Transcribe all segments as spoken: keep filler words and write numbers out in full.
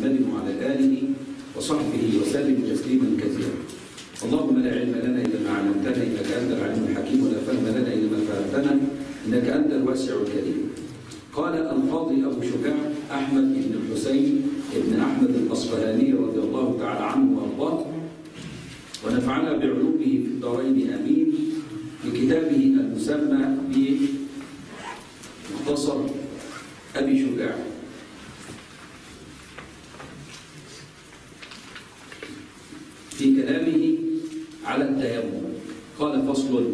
وعلى آله وصحبه وسلم تسليما كثيرا. اللهم لا علم لنا إلا ما علمتنا إنك أنت العليم الحكيم، ولا فهم لنا إلا ما فهمتنا إنك أنت الواسع الكريم. قال القاضي أبو شجاع أحمد بن الحسين بن أحمد الأصفهاني رضي الله تعالى عنه وأرضاه، ونفعنا بعلومه في الدارين آمين، في كتابه المسمى بمختصر أبي شجاع. في كلامه على التيمم قال: فصل.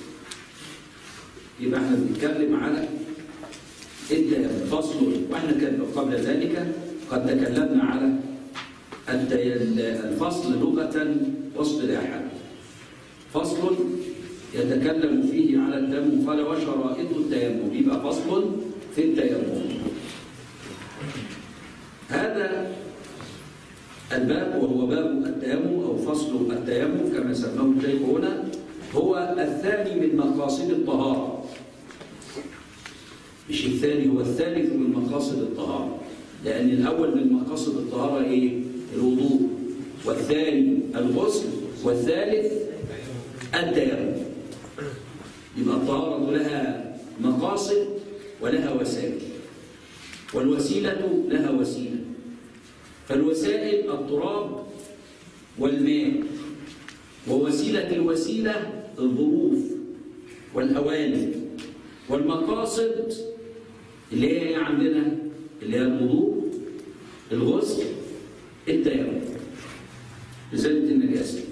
يبقى احنا بنتكلم على التيمم فصل، واحنا كان قبل ذلك قد تكلمنا على الفصل لغة واصطلاحا. فصل يتكلم فيه على التيمم قال: وشرائط التيمم. يبقى فصل في التيمم. هذا الباب وهو باب التيمم أو فصل التيمم كما سماه الشيخ هنا، هو الثاني من مقاصد الطهارة. مش الثاني، هو الثالث من مقاصد الطهارة، لأن الأول من مقاصد الطهارة إيه؟ الوضوء، والثاني الغسل، والثالث التيمم. يبقى الطهارة لها مقاصد ولها وسائل، والوسيلة لها وسيلة. فالوسائل التراب والماء، ووسيلة الوسيلة الظروف والأواني، والمقاصد اللي هي عندنا اللي هي الوضوء، الغسل، التيمم، إزالة النجاسة.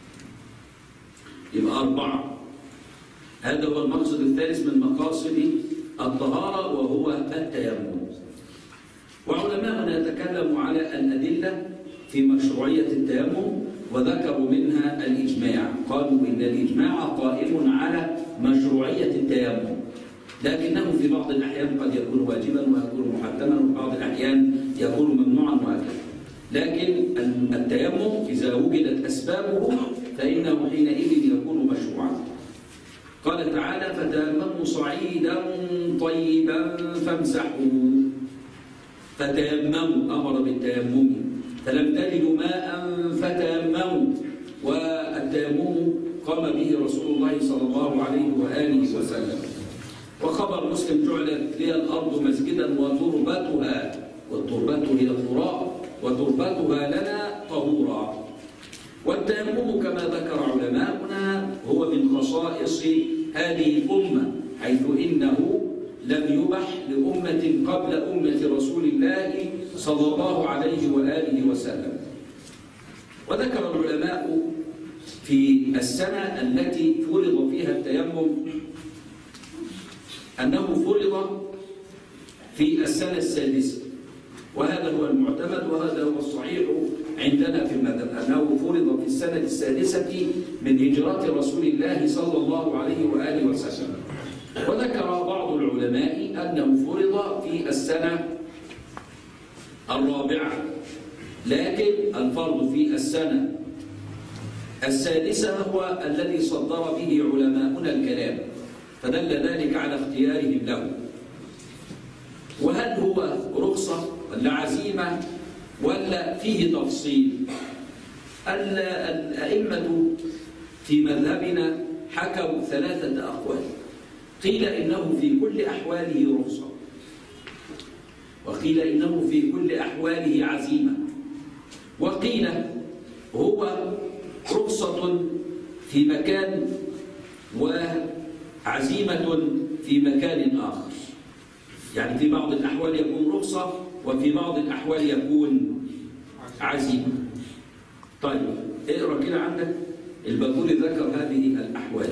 يبقى أربعة. هذا هو المقصد الثالث من مقاصد الطهارة وهو التيمم. وعلماءنا يتكلموا على الأدلة في مشروعية التيمم، وذكروا منها الإجماع. قالوا إن الإجماع قائم على مشروعية التيمم، لكنه في بعض الأحيان قد يكون واجبا ويكون محتما، وفي بعض الأحيان يكون ممنوعا وهكذا. لكن التيمم إذا وجدت أسبابه فإنه حينئذ يكون مشروعا. قال تعالى: فتيمموا صعيدا طيبا فامسحوا. فتيمموا، أمر بالتيمم. فلم تجدوا ماء فتيمموا، والتيمم قام به رسول الله صلى الله عليه وآله وسلم. وخبر مسلم: جعلت لي الأرض مسجدا وتربتها، والتربة هي التراب، وتربتها لنا طهورا. والتيمم كما ذكر علماؤنا هو من خصائص هذه الأمة، حيث إنه لم يبح لأمة قبل أمة رسول الله صلى الله عليه وآله وسلم. وذكر العلماء في السنة التي فرض فيها التيمم أنه فرض في السنة السادسة، وهذا هو المعتمد وهذا هو الصحيح عندنا في المذهب، أنه فرض في السنة السادسة من هجرة رسول الله صلى الله عليه وآله وسلم. وذكر بعض العلماء أنه فرض في السنة الرابعة، لكن الفرض في السنة السادسة هو الذي صدر به علماؤنا الكلام، فدل ذلك على اختيارهم له. وهل هو رخصة ولا عزيمة ولا فيه تفصيل؟ الأئمة في مذهبنا حكوا ثلاثة أقوال. قيل إنه في كل أحواله رخصة، وقيل إنه في كل أحواله عزيمة، وقيل هو رخصة في مكان وعزيمة في مكان آخر. يعني في بعض الأحوال يكون رخصة، وفي بعض الأحوال يكون عزيمة. طيب اقرأ كده عندك الباقوري ذكر هذه الأحوال.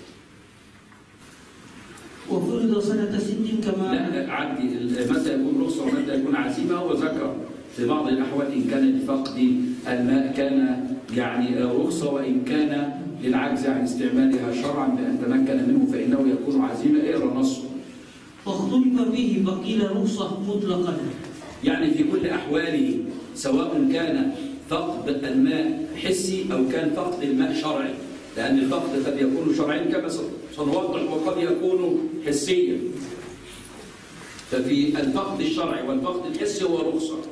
وفرض سنة ست كما لا عدي متى يكون رخصة ومتى يكون عزيمة. وذكر في بعض الأحوال إن كان لفقد الماء كان يعني رخصة، وإن كان للعجز عن استعمالها شرعا بأن تمكن منه فإنه يكون عزيمة. اقرأ نصه. فاختلف فيه فقيل رخصة مطلقا، يعني في كل أحواله، سواء كان فقد الماء حسي أو كان فقد الماء شرعي، لأن الفقد قد يكون شرعيا كما سنوضح، وقد يكون حسيا. ففي الفقد الشرعي والفقد الحسي هو رخصة.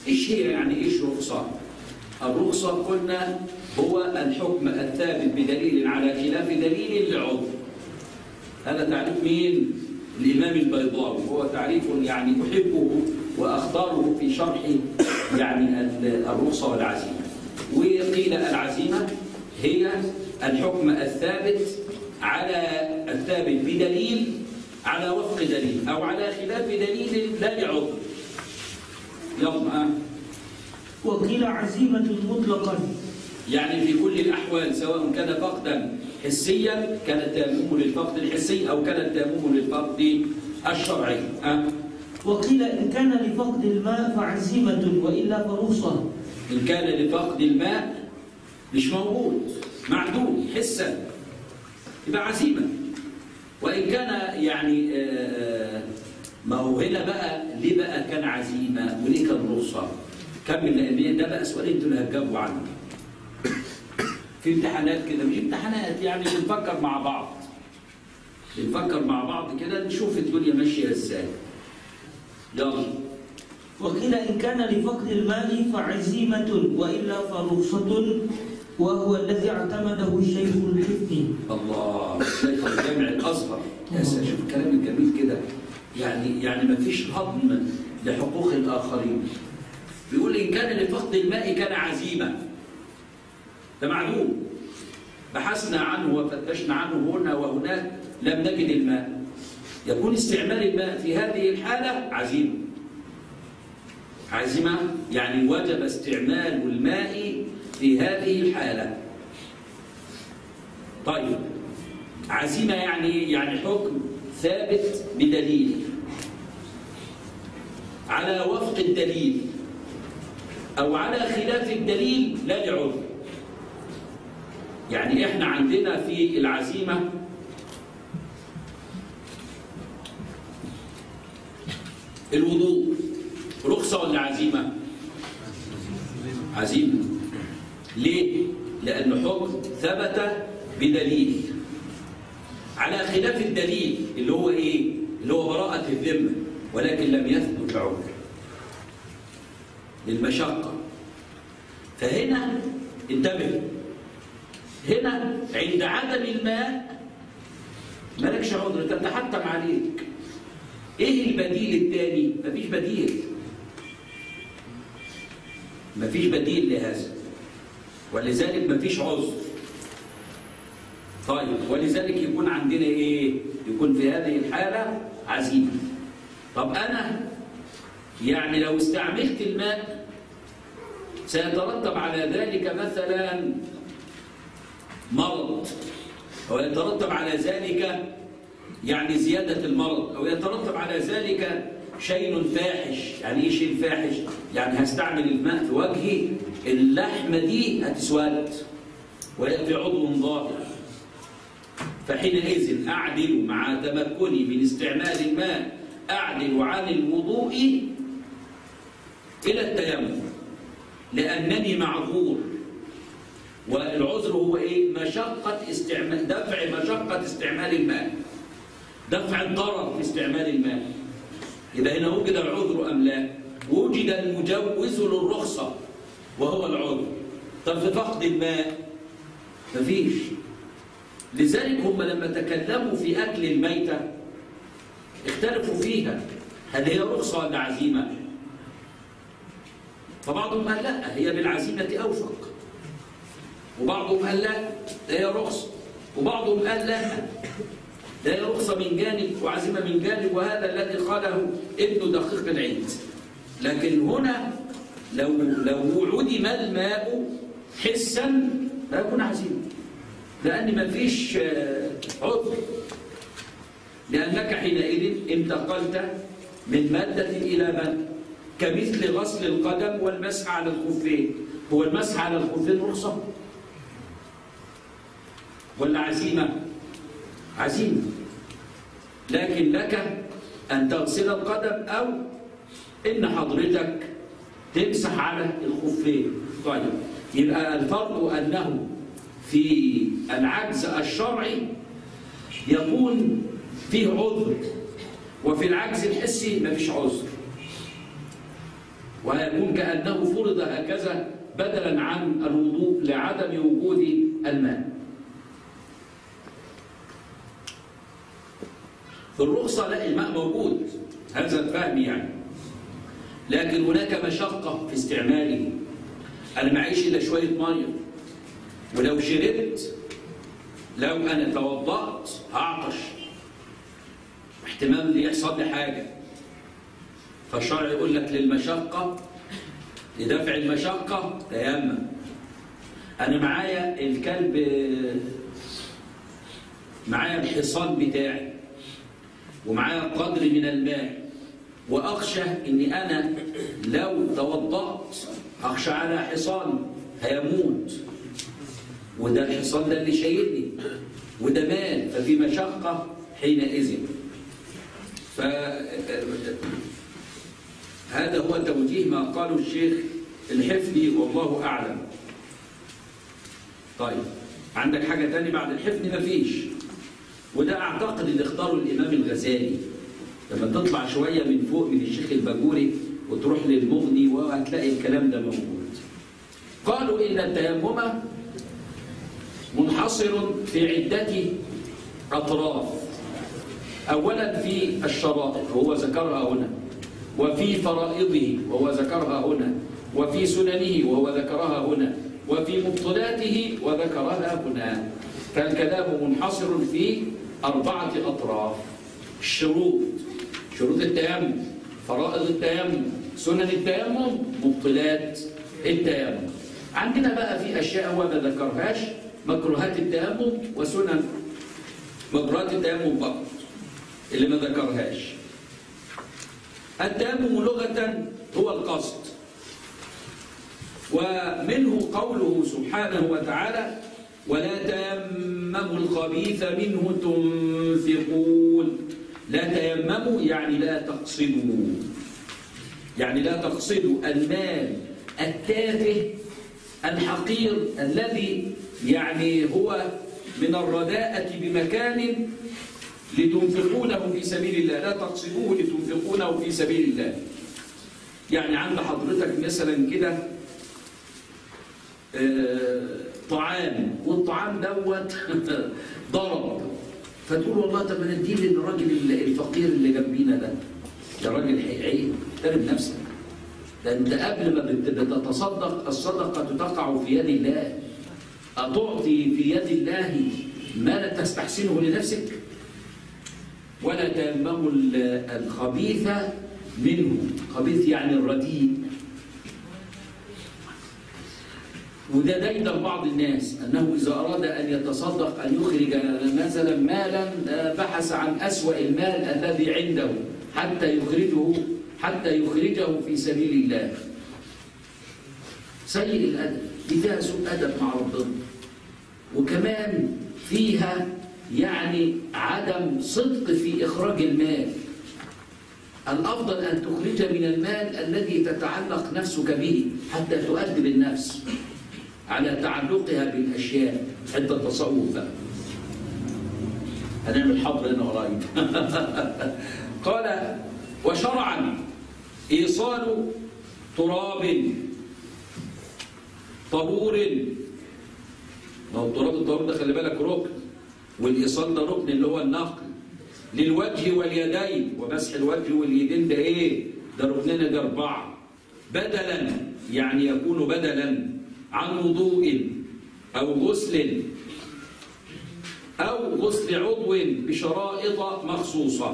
إيش هي يعني إيش رخصة؟ الرخصة قلنا هو الحكم الثابت بدليل على خلاف دليل لعذر. هذا تعريف مين؟ الإمام البيضاوي، هو تعريف يعني أحبه وأختاره في شرح يعني الرخصة والعزيمة. وقيل العزيمة هي الحكم الثابت على الثابت بدليل على وفق دليل أو على خلاف دليل لا لعذر. يلا. وقيل عزيمة مطلقا، يعني في كل الأحوال سواء كان فقدا حسيا كان التيمم للفقد الحسي أو كان التيمم للفقد الشرعي. أه؟ وقيل إن كان لفقد الماء فعزيمة وإلا فرخصة. إن كان لفقد الماء مش موجود معدوم حسا يبقى عزيمة. وإن كان يعني آه ما هو هنا بقى ليه بقى كان عزيمة وليه كان رخصة؟ كمل لأن ده بقى سؤال انتوا اللي هتجاوبوا عنه. في امتحانات كده مش امتحانات يعني بنفكر مع بعض. بنفكر مع بعض كده نشوف الدنيا ماشية ازاي. يلا. وقيل إن كان لفقد الماء فعزيمة وإلا فرخصة وهو الذي اعتمده الشيخ الحفني. الله، شيخ الجامع الأزهر. يا سلام شوف الكلام الجميل كده. يعني يعني ما فيش هضم لحقوق الآخرين. بيقول إن كان لفقد الماء كان عزيمة. ده معلوم. بحثنا عنه وفتشنا عنه هنا وهناك لم نجد الماء. يكون استعمال الماء في هذه الحالة عزيمة. عزيمة يعني وجب استعمال الماء في هذه الحالة. طيب عزيمة يعني يعني حكم ثابت بدليل على وفق الدليل أو على خلاف الدليل لا لعذر. يعني إحنا عندنا في العزيمة الوضوء رخصة ولا عزيمة؟ عزيمة. ليه؟ لأنه حكم ثبت بدليل على خلاف الدليل اللي هو إيه؟ اللي هو براءة الذمة، ولكن لم يثبت بعذر للمشقة. فهنا انتبه، هنا عند عدم الماء مالكش عذر تتحتم عليك. ايه البديل الثاني؟ مفيش بديل. مفيش بديل لهذا، ولذلك مفيش عذر. طيب ولذلك يكون عندنا ايه؟ يكون في هذه الحالة عزيمة. طب انا يعني لو استعملت الماء سيترتب على ذلك مثلا مرض، أو يترتب على ذلك يعني زيادة المرض، أو يترتب على ذلك شيء فاحش. يعني إيه شيء فاحش؟ يعني هستعمل الماء في وجهي اللحمة دي هتسود ويأتي عضو ظاهر، فحينئذ أعدل مع تمكني من استعمال الماء أعدل عن الوضوء إلى التيمم لأنني معذور. والعذر هو إيه؟ مشقة استعمال، دفع مشقة استعمال الماء، دفع الضرر في استعمال الماء. إذا هنا وجد العذر أم لا؟ وجد المجوز للرخصة وهو العذر. طب في فقد الماء مفيش. لذلك هم لما تكلموا في أكل الميتة اختلفوا فيها، هل هي رخصة ولا عزيمة؟ فبعضهم قال لا هي بالعزيمة أوفق، وبعضهم قال لا هي رخصة، وبعضهم قال لا ده هي رخصة من جانب وعزيمة من جانب، وهذا الذي قاله ابن دقيق العيد. لكن هنا لو لو عدم الماء حسا لا يكون عزيمة، لأن ما فيش عذر، لأنك حينئذ انتقلت من مادة إلى مادة، كمثل غسل القدم والمسح على الخفين. هو المسح على الخفين رخصة ولا عزيمة؟ عزيمة. لكن لك أن تغسل القدم أو إن حضرتك تمسح على الخفين. طيب يبقى الفرق أنه في العجز الشرعي يكون فيه عذر، وفي العجز الحسي ما فيش عذر. ويكون كأنه فرض هكذا بدلا عن الوضوء لعدم وجود الماء. في الرخصة لا، الماء موجود، هذا الفهم يعني، لكن هناك مشقة في استعماله. أنا معيش إلا شوية مية، ولو شربت، لو أنا توضأت هعطش، احتمال يحصل لي حاجة، فالشرع يقول لك للمشقة، لدفع المشقة تيمم. أنا معايا الكلب، معايا الحصان بتاعي، ومعايا قدر من الماء، وأخشى إني أنا لو توضأت أخشى على حصان هيموت، وده الحصان ده اللي شايلني، وده مال، ففي مشقة حينئذ. فهذا هو توجيه ما قاله الشيخ الحفني والله أعلم. طيب، عندك حاجة تاني بعد الحفني؟ مفيش. وده أعتقد اللي اختاره الإمام الغزالي، لما تطلع شوية من فوق من الشيخ الباجوري وتروح للمغني وهتلاقي الكلام ده موجود. قالوا إن التيمم منحصر في عدة أطراف. أولا في الشرائط وهو ذكرها هنا، وفي فرائضه وهو ذكرها هنا، وفي سننه وهو ذكرها هنا، وفي مبطلاته وذكرها هنا. فالكلام منحصر في أربعة أطراف: الشروط، شروط التيمم، فرائض التيمم، سنن التيمم، مبطلات التيمم. عندنا بقى في أشياء هو ما ذكرهاش، مكروهات التيمم وسنن مكروهات التيمم فقط اللي ما ذكرهاش. التيمم لغة هو القصد، ومنه قوله سبحانه وتعالى: ولا تيمموا الخبيث منه تنفقون. لا تيمموا يعني لا تقصدوا، يعني لا تقصدوا المال التافه الحقير الذي يعني هو من الرداءة بمكان لتنفقونه في سبيل الله، لا تقصدوه لتنفقونه في سبيل الله. يعني عند حضرتك مثلا كده آه طعام، والطعام دوت ضرب، فتقول والله طب انا اديه للراجل الفقير اللي جنبينا ده، يا راجل عيب، احترم نفسك، ده انت قبل ما بتتصدق الصدقه تقع في يد الله، أتعطي في يد الله ما لا تستحسنه لنفسك؟ ولا تيمموا الخبيث منه، خبيث يعني الرديء. وده دايما بعض الناس أنه إذا أراد أن يتصدق أن يخرج مثلا مالا بحث عن أسوأ المال الذي عنده حتى يخرجه حتى يخرجه في سبيل الله. سيء الأدب، دي فيها سوء أدب مع ربنا، وكمان فيها يعني عدم صدق في إخراج المال. الأفضل أن تخرج من المال الذي تتعلق نفسك به حتى تؤدب النفس على تعلقها بالأشياء. حتى التصوف بقى هنعمل حضر هنا قريب. قال: وشرعا إيصال تراب طهور. ما هو التراب الطهور ده خلي بالك ركن، والإيصال ده ركن اللي هو النقل للوجه واليدين، ومسح الوجه واليدين ده إيه؟ ده ركننا ده أربعة. بدلا يعني يكون بدلا عن وضوء أو غسل أو غسل عضو بشرائط مخصوصة.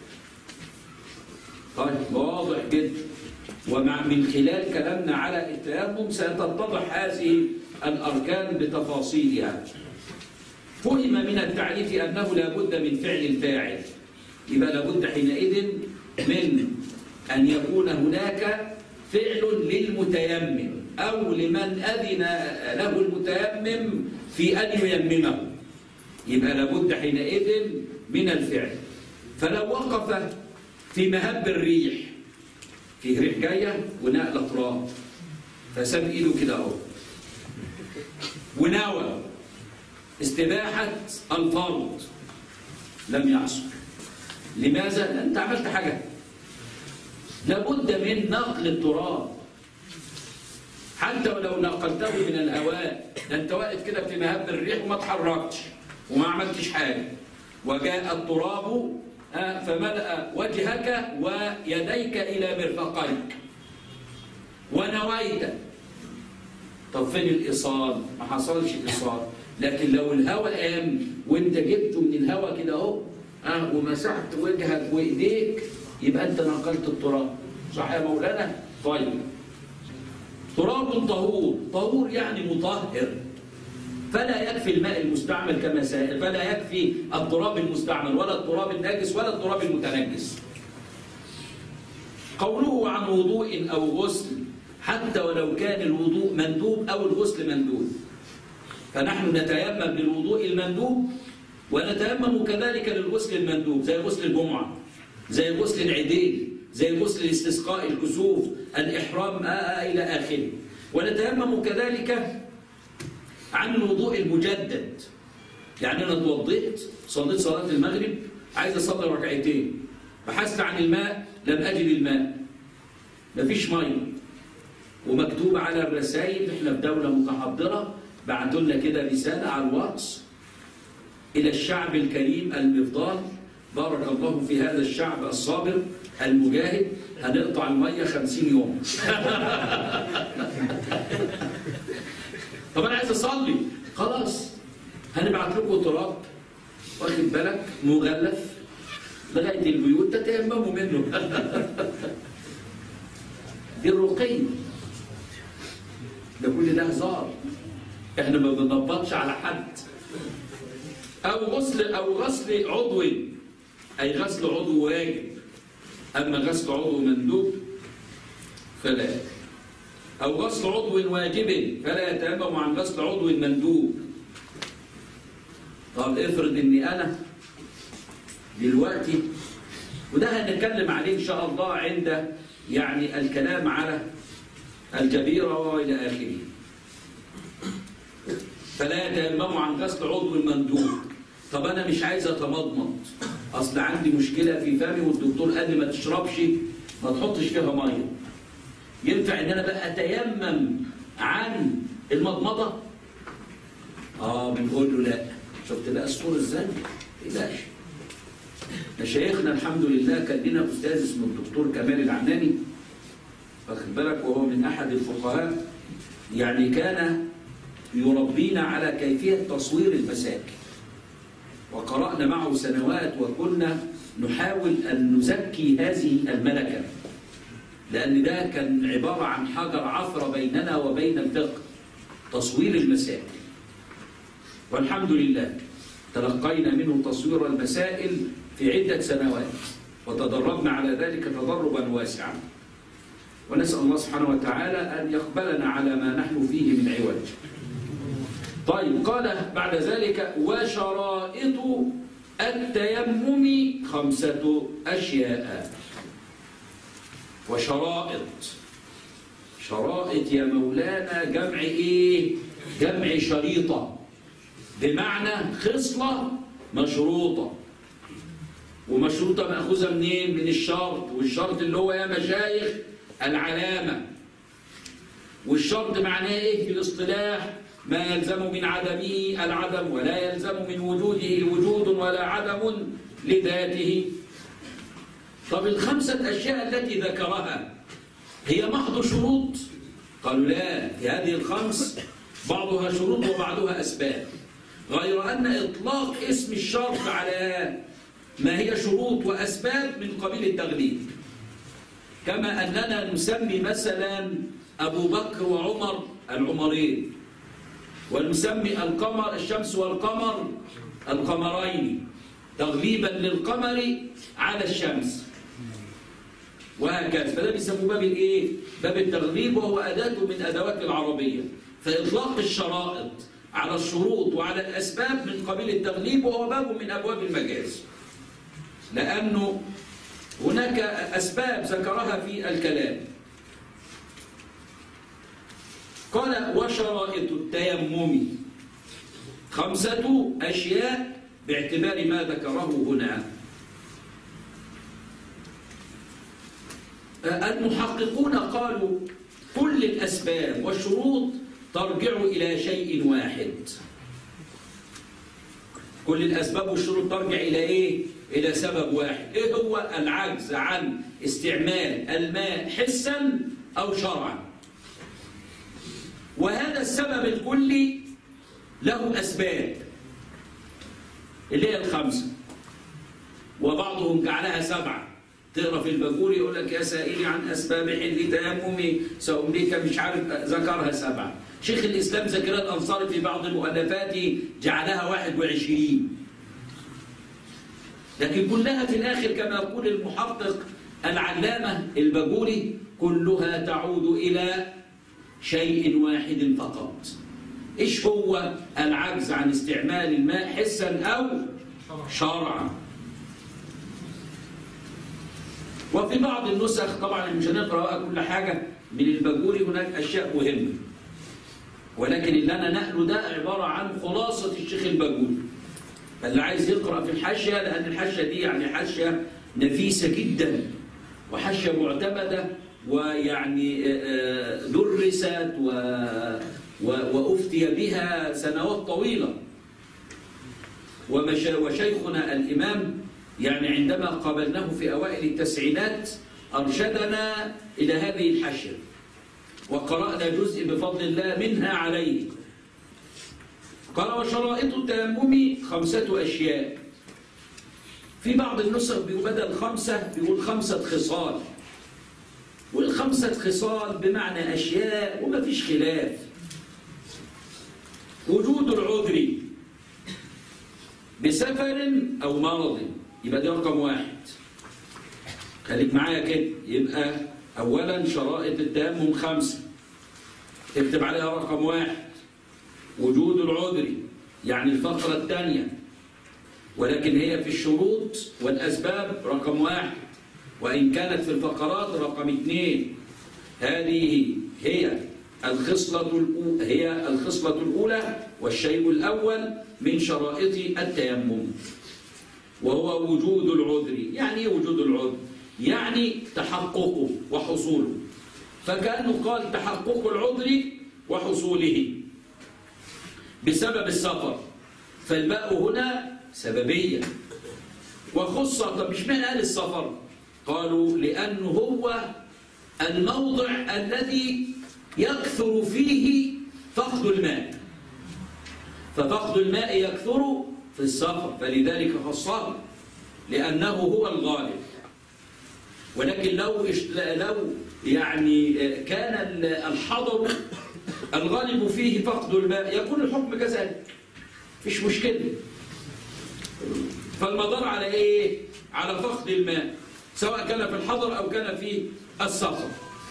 طيب واضح جدا. ومع من خلال كلامنا على التيمم ستتضح هذه الأركان بتفاصيلها. فهم من التعريف أنه لا بد من فعل الفاعل، يبقى لا بد حينئذ من أن يكون هناك فعل للمتيمم أو لمن أذن له المتيمم في أن ييممه، يبقى لا بد حينئذ من الفعل. فلو وقف في مهب الريح، في ريح جاية ونقل تراب، فساب ايده كده اهو ونوى استباحة الفرض، لم يعصر. لماذا؟ لأن أنت عملت حاجة. لابد من نقل التراب، حتى ولو نقلته من الهواء، ده انت واقف كده في مهب الريح وما اتحركتش وما عملتش حاجه، وجاء التراب فملأ وجهك ويديك الى مرفقيك ونويت. طب فين الايصال؟ ما حصلش ايصال. لكن لو الهواء قام وانت جبته من الهواء كده اهو اه ومسحت وجهك وايديك، يبقى انت نقلت التراب. صح يا مولانا؟ طيب. تراب طهور، طهور يعني مطهر، فلا يكفي الماء المستعمل كما سائل، فلا يكفي التراب المستعمل ولا التراب الناجس ولا التراب المتنجس. قوله عن وضوء أو غسل، حتى ولو كان الوضوء مندوب أو الغسل مندوب، فنحن نتيمم للوضوء المندوب ونتيمم كذلك للغسل المندوب، زي غسل الجمعة، زي غسل العيدين، زي غسل الاستسقاء، الكسوف، الإحرام آه إلى آخره. ونتيمم كذلك عن الوضوء المجدد. يعني أنا اتوضئت، صليت صلاة المغرب، عايز أصلي ركعتين، بحثت عن الماء لم أجد الماء، مفيش مية، ومكتوب على الرسائل، احنا في دولة متحضرة، بعتوا لنا كده رسالة على الواتس إلى الشعب الكريم المفضال، بارك الله في هذا الشعب الصابر المجاهد، هنقطع المية خمسين يوم. طب أنا عايز أصلي، خلاص هنبعت لكم تراب واخد بالك مغلف لغاية البيوت تتيمموا منه. دي الرقي، ده كل ده هزار، احنا ما بنضبطش على حد. أو غسل أو غسل عضو، أي غسل عضو واجب، أما غسل عضو مندوب فلا. أو غسل عضو واجب فلا يتيمم عن غسل عضو مندوب. طب افرض إني أنا دلوقتي، وده هنتكلم عليه إن شاء الله عند يعني الكلام على الكبيرة وإلى آخره. فلا يتيمم عن غسل عضو مندوب. طب أنا مش عايز أتمضمض، أصل عندي مشكلة في فمي والدكتور قال لي ما تشربش، ما تحطش فيها مية. ينفع إن أنا بقى أتيمم عن المضمضة؟ آه بنقول له لا. شفت بقى الصورة إزاي؟ لا. مشايخنا الحمد لله كان لنا أستاذ اسمه الدكتور كمال العناني، واخد بالك، وهو من أحد الفقهاء، يعني كان يربينا على كيفية تصوير المساكن، وقرأنا معه سنوات، وكنا نحاول أن نزكي هذه الملكة، لأن ده كان عبارة عن حجر عثرة بيننا وبين الفقه، تصوير المسائل. والحمد لله تلقينا منه تصوير المسائل في عدة سنوات، وتدربنا على ذلك تدربا واسعا، ونسأل الله سبحانه وتعالى أن يقبلنا على ما نحن فيه من عوج. طيب، قال بعد ذلك: وشرائط التيمم خمسة أشياء. وشرائط، شرائط يا مولانا جمع إيه؟ جمع شريطة، بمعنى خصلة مشروطة. ومشروطة مأخوذة منين؟ من الشرط، والشرط اللي هو يا مشايخ العلامة. والشرط معناه إيه في الاصطلاح؟ ما يلزم من عدمه العدم، ولا يلزم من وجوده وجود ولا عدم لذاته. طب الخمسة أشياء التي ذكرها هي محض شروط؟ قالوا لا، في هذه الخمس بعضها شروط وبعضها أسباب، غير أن إطلاق اسم الشرط على ما هي شروط وأسباب من قبيل التغليب، كما أننا نسمي مثلا أبو بكر وعمر العمرين، ونسمي القمر الشمس والقمر القمرين تغليبا للقمر على الشمس، وهكذا. فده بيسموه باب الايه؟ باب التغليب، وهو أداة من أدوات العربية. فإطلاق الشرائط على الشروط وعلى الأسباب من قبيل التغليب، وهو باب من أبواب المجاز، لأنه هناك أسباب ذكرها في الكلام. قال: وشرائط التيمم خمسة أشياء باعتبار ما ذكره هنا. المحققون قالوا كل الأسباب والشروط ترجع إلى شيء واحد. كل الأسباب والشروط ترجع إلى إيه؟ إلى سبب واحد. إيه هو؟ العجز عن استعمال الماء حسا أو شرعا. وهذا السبب الكلي له أسباب اللي هي الخمسة، وبعضهم جعلها سبعة. تقرأ في الباجوري يقول لك يا سائلي عن أسباب حل تيممي سأمليك مش عارف، ذكرها سبعة. شيخ الإسلام زكريا الأنصاري في بعض مؤلفاته جعلها واحد وعشرين، لكن كلها في الآخر كما يقول المحقق العلامة الباجوري كلها تعود إلى شيء واحد فقط. إيش هو؟ العجز عن استعمال الماء حسا أو شرعا. وفي بعض النسخ، طبعا مش هنقرأ كل حاجة من الباجوري، هناك أشياء مهمة، ولكن اللي أنا نقله ده عبارة عن خلاصة الشيخ الباجوري. اللي عايز يقرأ في الحاشية، لأن الحاشية دي يعني حاشية نفيسة جدا وحاشية معتمدة، ويعني درست وأفتي بها سنوات طويلة. وشيخنا الإمام يعني عندما قابلناه في أوائل التسعينات أرشدنا إلى هذه الحاشية، وقرأنا جزء بفضل الله منها عليه. قال: وشرائط التيمم خمسة أشياء. في بعض النسخ بدل خمسة بيقول خمسة خصال، والخمسة خصال بمعنى أشياء وما فيش خلاف. وجود العذر بسفر أو مرض، يبقى ده رقم واحد. خليك معايا كده، يبقى أولا شرائط التيمم خمسة، اكتب عليها رقم واحد وجود العذر، يعني الفقرة الثانية، ولكن هي في الشروط والأسباب رقم واحد، وإن كانت في الفقرات رقم اثنين. هذه هي الخصلة الأولى، هي الخصلة الأولى والشيء الأول من شرائط التيمم، وهو وجود العذر. يعني ايه وجود العذر؟ يعني تحققه وحصوله. فكأنه قال تحقق العذر وحصوله بسبب السفر، فالباء هنا سببية. وخص، طب مش معنى قال السفر؟ قالوا لأنه هو الموضع الذي يكثر فيه فقد الماء، ففقد الماء يكثر في السفر، فلذلك خصه لأنه هو الغالب. ولكن لو لو يعني كان الحضر الغالب فيه فقد الماء يكون الحكم كذلك، مفيش مشكلة. فالمدار على إيه؟ على فقد الماء، سواء كان في الحضر أو كان في السفر.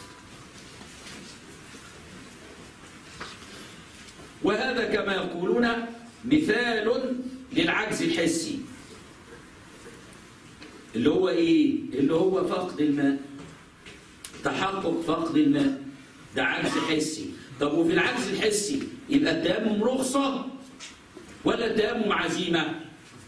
وهذا كما يقولون مثال للعجز الحسي، اللي هو إيه؟ اللي هو فقد الماء، تحقق فقد الماء، ده عجز حسي. طب وفي العجز الحسي يبقى التيمم رخصة ولا التيمم عزيمة؟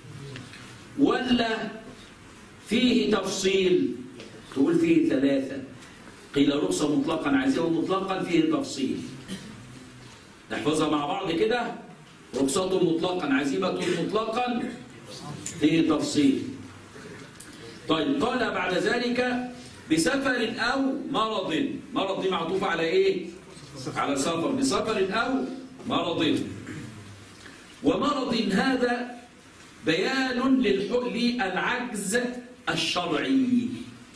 ولا فيه تفصيل؟ تقول فيه ثلاثة، قيل رخصة مطلقا، عزيمة مطلقا، فيه تفصيل. نحفظها مع بعض كده: رخصة مطلقا، عزيمة مطلقا، فيه تفصيل. طيب، قال بعد ذلك بسفر أو مرض. مرض دي معطوفة على إيه؟ على سفر. بسفر أو مرض. ومرض هذا بيان للعجز الشرعي،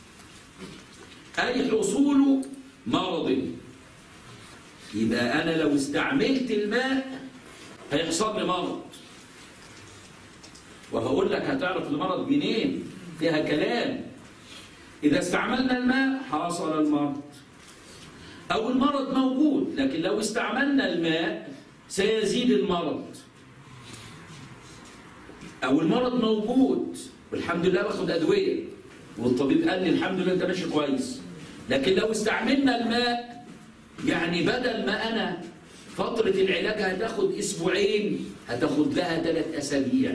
أي حصول مرض. يبقى أنا لو استعملت الماء هيحصل لي مرض، وهقول لك هتعرف المرض منين، فيها كلام. إذا استعملنا الماء حصل المرض، أو المرض موجود، لكن لو استعملنا الماء سيزيد المرض. أو المرض موجود والحمد لله باخد أدوية والطبيب قال لي الحمد لله أنت ماشي كويس، لكن لو استعملنا الماء يعني بدل ما أنا فترة العلاج هتاخد أسبوعين هتاخد لها ثلاث أسابيع.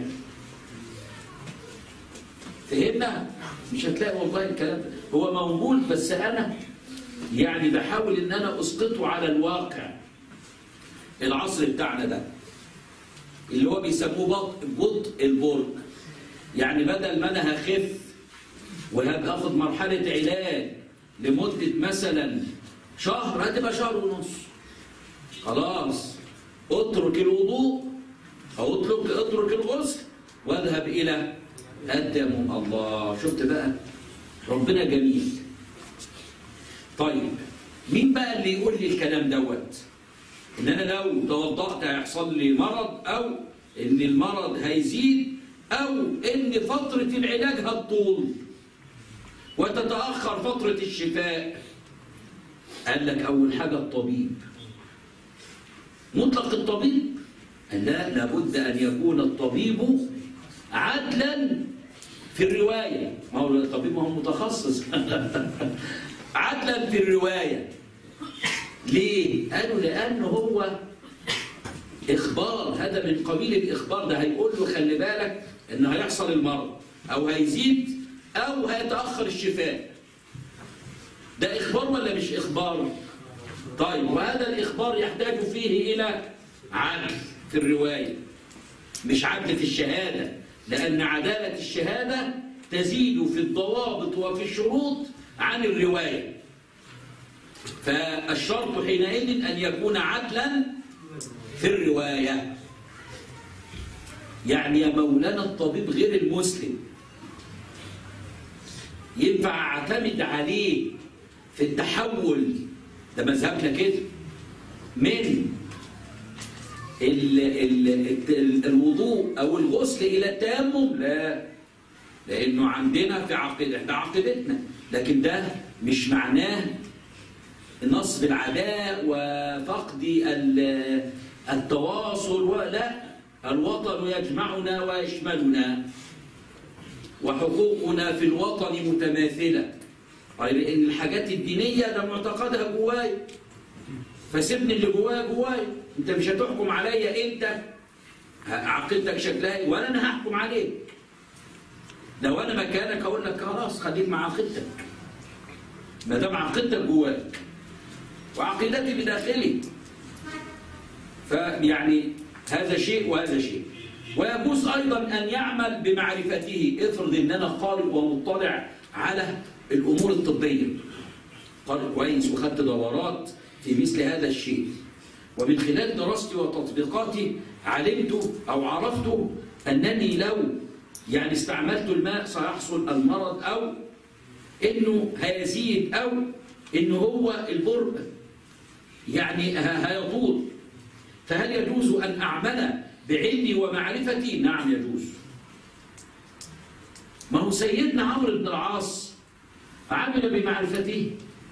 فهمنا؟ مش هتلاقي والله الكلام هو موجود، بس أنا يعني بحاول ان انا اسقطه على الواقع العصر بتاعنا ده اللي هو بيسموه بطء البرء. يعني بدل ما انا هخف وهبقى اخد مرحله علاج لمده مثلا شهر، هتبقى شهر ونص. خلاص اترك الوضوء او اترك اترك الغسل واذهب الى التيمم. الله، شفت بقى ربنا جميل. طيب مين بقى اللي يقول لي الكلام دوت؟ ان انا لو توضأت هيحصل لي مرض، او ان المرض هيزيد، او ان فترة العلاج هتطول وتتأخر فترة الشفاء. قال لك اول حاجة الطبيب. مطلق الطبيب؟ قال لا، لابد ان يكون الطبيب عدلا في الرواية. ما هو الطبيب هو متخصص عدلا في الرواية. ليه؟ قالوا لأنه هو إخبار، هذا من قبيل الإخبار. ده هيقول له خلي بالك إنه هيحصل المرض أو هيزيد أو هيتأخر الشفاء. ده إخبار ولا مش إخبار؟ طيب، وهذا الإخبار يحتاج فيه إلى عدل في الرواية، مش عدل في الشهادة، لأن عدالة الشهادة تزيد في الضوابط وفي الشروط عن الرواية. فالشرط حينئذ أن يكون عدلا في الرواية. يعني يا مولانا الطبيب غير المسلم ينفع أعتمد عليه في التحول، ده مذهبنا كده، من ال ال ال الوضوء أو الغسل إلى التيمم؟ لا، لأنه عندنا في عقيدة، ده عقيدتنا، لكن ده مش معناه نصب العداء وفقد التواصل، ولا، الوطن يجمعنا ويشملنا وحقوقنا في الوطن متماثلة. غير ان الحاجات الدينية ده معتقدها جوايا، فسيبني اللي جوايا جوايا، انت مش هتحكم عليا، انت عقيدتك شكلها ايه وانا انا هحكم عليك. لو انا مكانك اقول لك خلاص خليك مع عقيدتك، ما دام عقيدتك جواك وعقيدتي بداخلي. فيعني هذا شيء وهذا شيء. ويجوز ايضا ان يعمل بمعرفته. افرض ان انا قارئ ومطلع على الامور الطبيه، قارئ كويس وخدت دورات في مثل هذا الشيء، ومن خلال دراستي وتطبيقاتي علمت او عرفت انني لو يعني استعملت الماء سيحصل المرض، او انه هيزيد، او انه هو البرء يعني هيطول. فهل يجوز ان اعمل بعلمي ومعرفتي؟ نعم يجوز. ما هو سيدنا عمرو بن العاص عمل بمعرفته.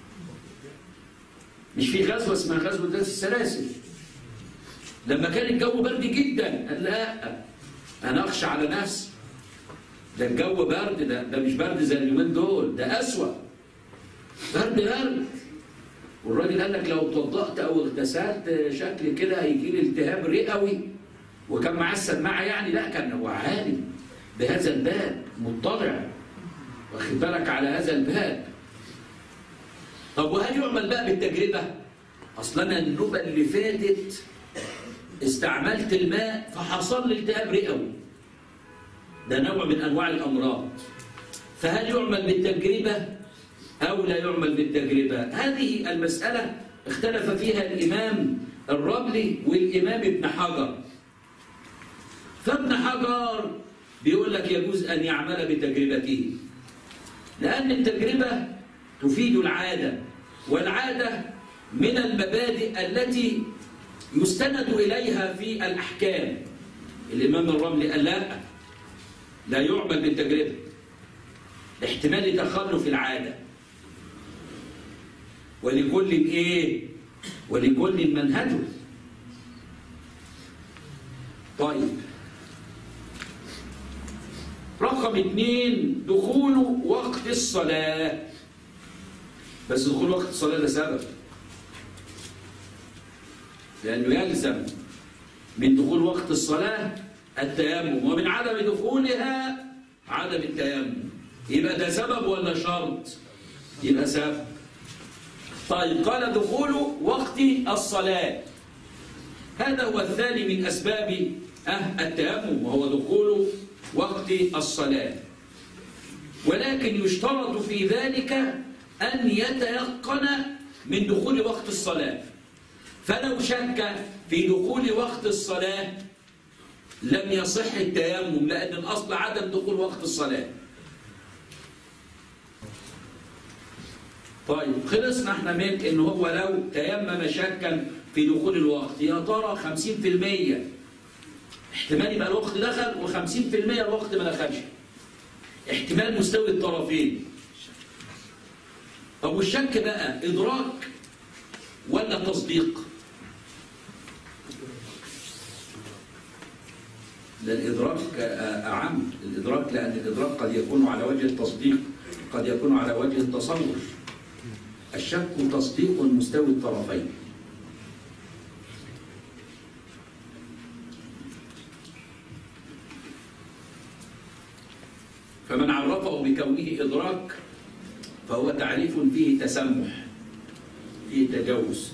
مش في غزوه اسمها غزوه ذات السلاسل، لما كان الجو برد جدا قال لا انا اخشى على نفسي، ده الجو برد، ده ده مش برد زي اليومين دول، ده اسوأ برد برد. والراجل قال لك لو اتوضأت او اغتسلت شكل كده هيجي لي التهاب رئوي، وكان معاه السماعه يعني، لا كان هو عالم بهذا الباب، مطلع واخد بالك على هذا الباب. طب وهل يعمل بقى بالتجربه؟ اصلا انا النوبه اللي فاتت استعملت الماء فحصل لي التهاب رئوي، ده نوع من انواع الامراض. فهل يعمل بالتجربه او لا يعمل بالتجربه؟ هذه المساله اختلف فيها الامام الرملي والامام ابن حجر. فابن حجر بيقول لك يجوز ان يعمل بتجربته، لان التجربه تفيد العاده، والعاده من المبادئ التي يستند اليها في الاحكام. الامام الرملي قال لا، لا يعمل بالتجربه، احتمال تخلف العاده، ولكل ايه؟ ولكل منهجه. طيب، رقم اثنين دخول وقت الصلاة. بس دخول وقت الصلاة ده سبب، لأنه يلزم من دخول وقت الصلاة التيمم، ومن عدم دخولها عدم التيمم. يبقى ده سبب ولا شرط؟ يبقى سبب. طيب قال دخول وقت الصلاة، هذا هو الثاني من أسباب التيمم، وهو دخول وقت الصلاة. ولكن يشترط في ذلك أن يتيقن من دخول وقت الصلاة، فلو شك في دخول وقت الصلاة لم يصح التيمم، لأن الأصل عدم دخول وقت الصلاة. طيب خلصنا احنا من ان هو لو تيمم شكا في دخول الوقت، يا ترى خمسين في المية احتمال يبقى الوقت دخل وخمسين في المية الوقت ما دخلش، احتمال مستوي الطرفين. طب والشك بقى إدراك ولا تصديق؟ لا، الإدراك أعم، الإدراك لأن الإدراك قد يكون على وجه التصديق، قد يكون على وجه التصور. الشك تصديق مستوي الطرفين. فمن عرفه بكونه إدراك فهو تعريف فيه تسمح، فيه تجاوز.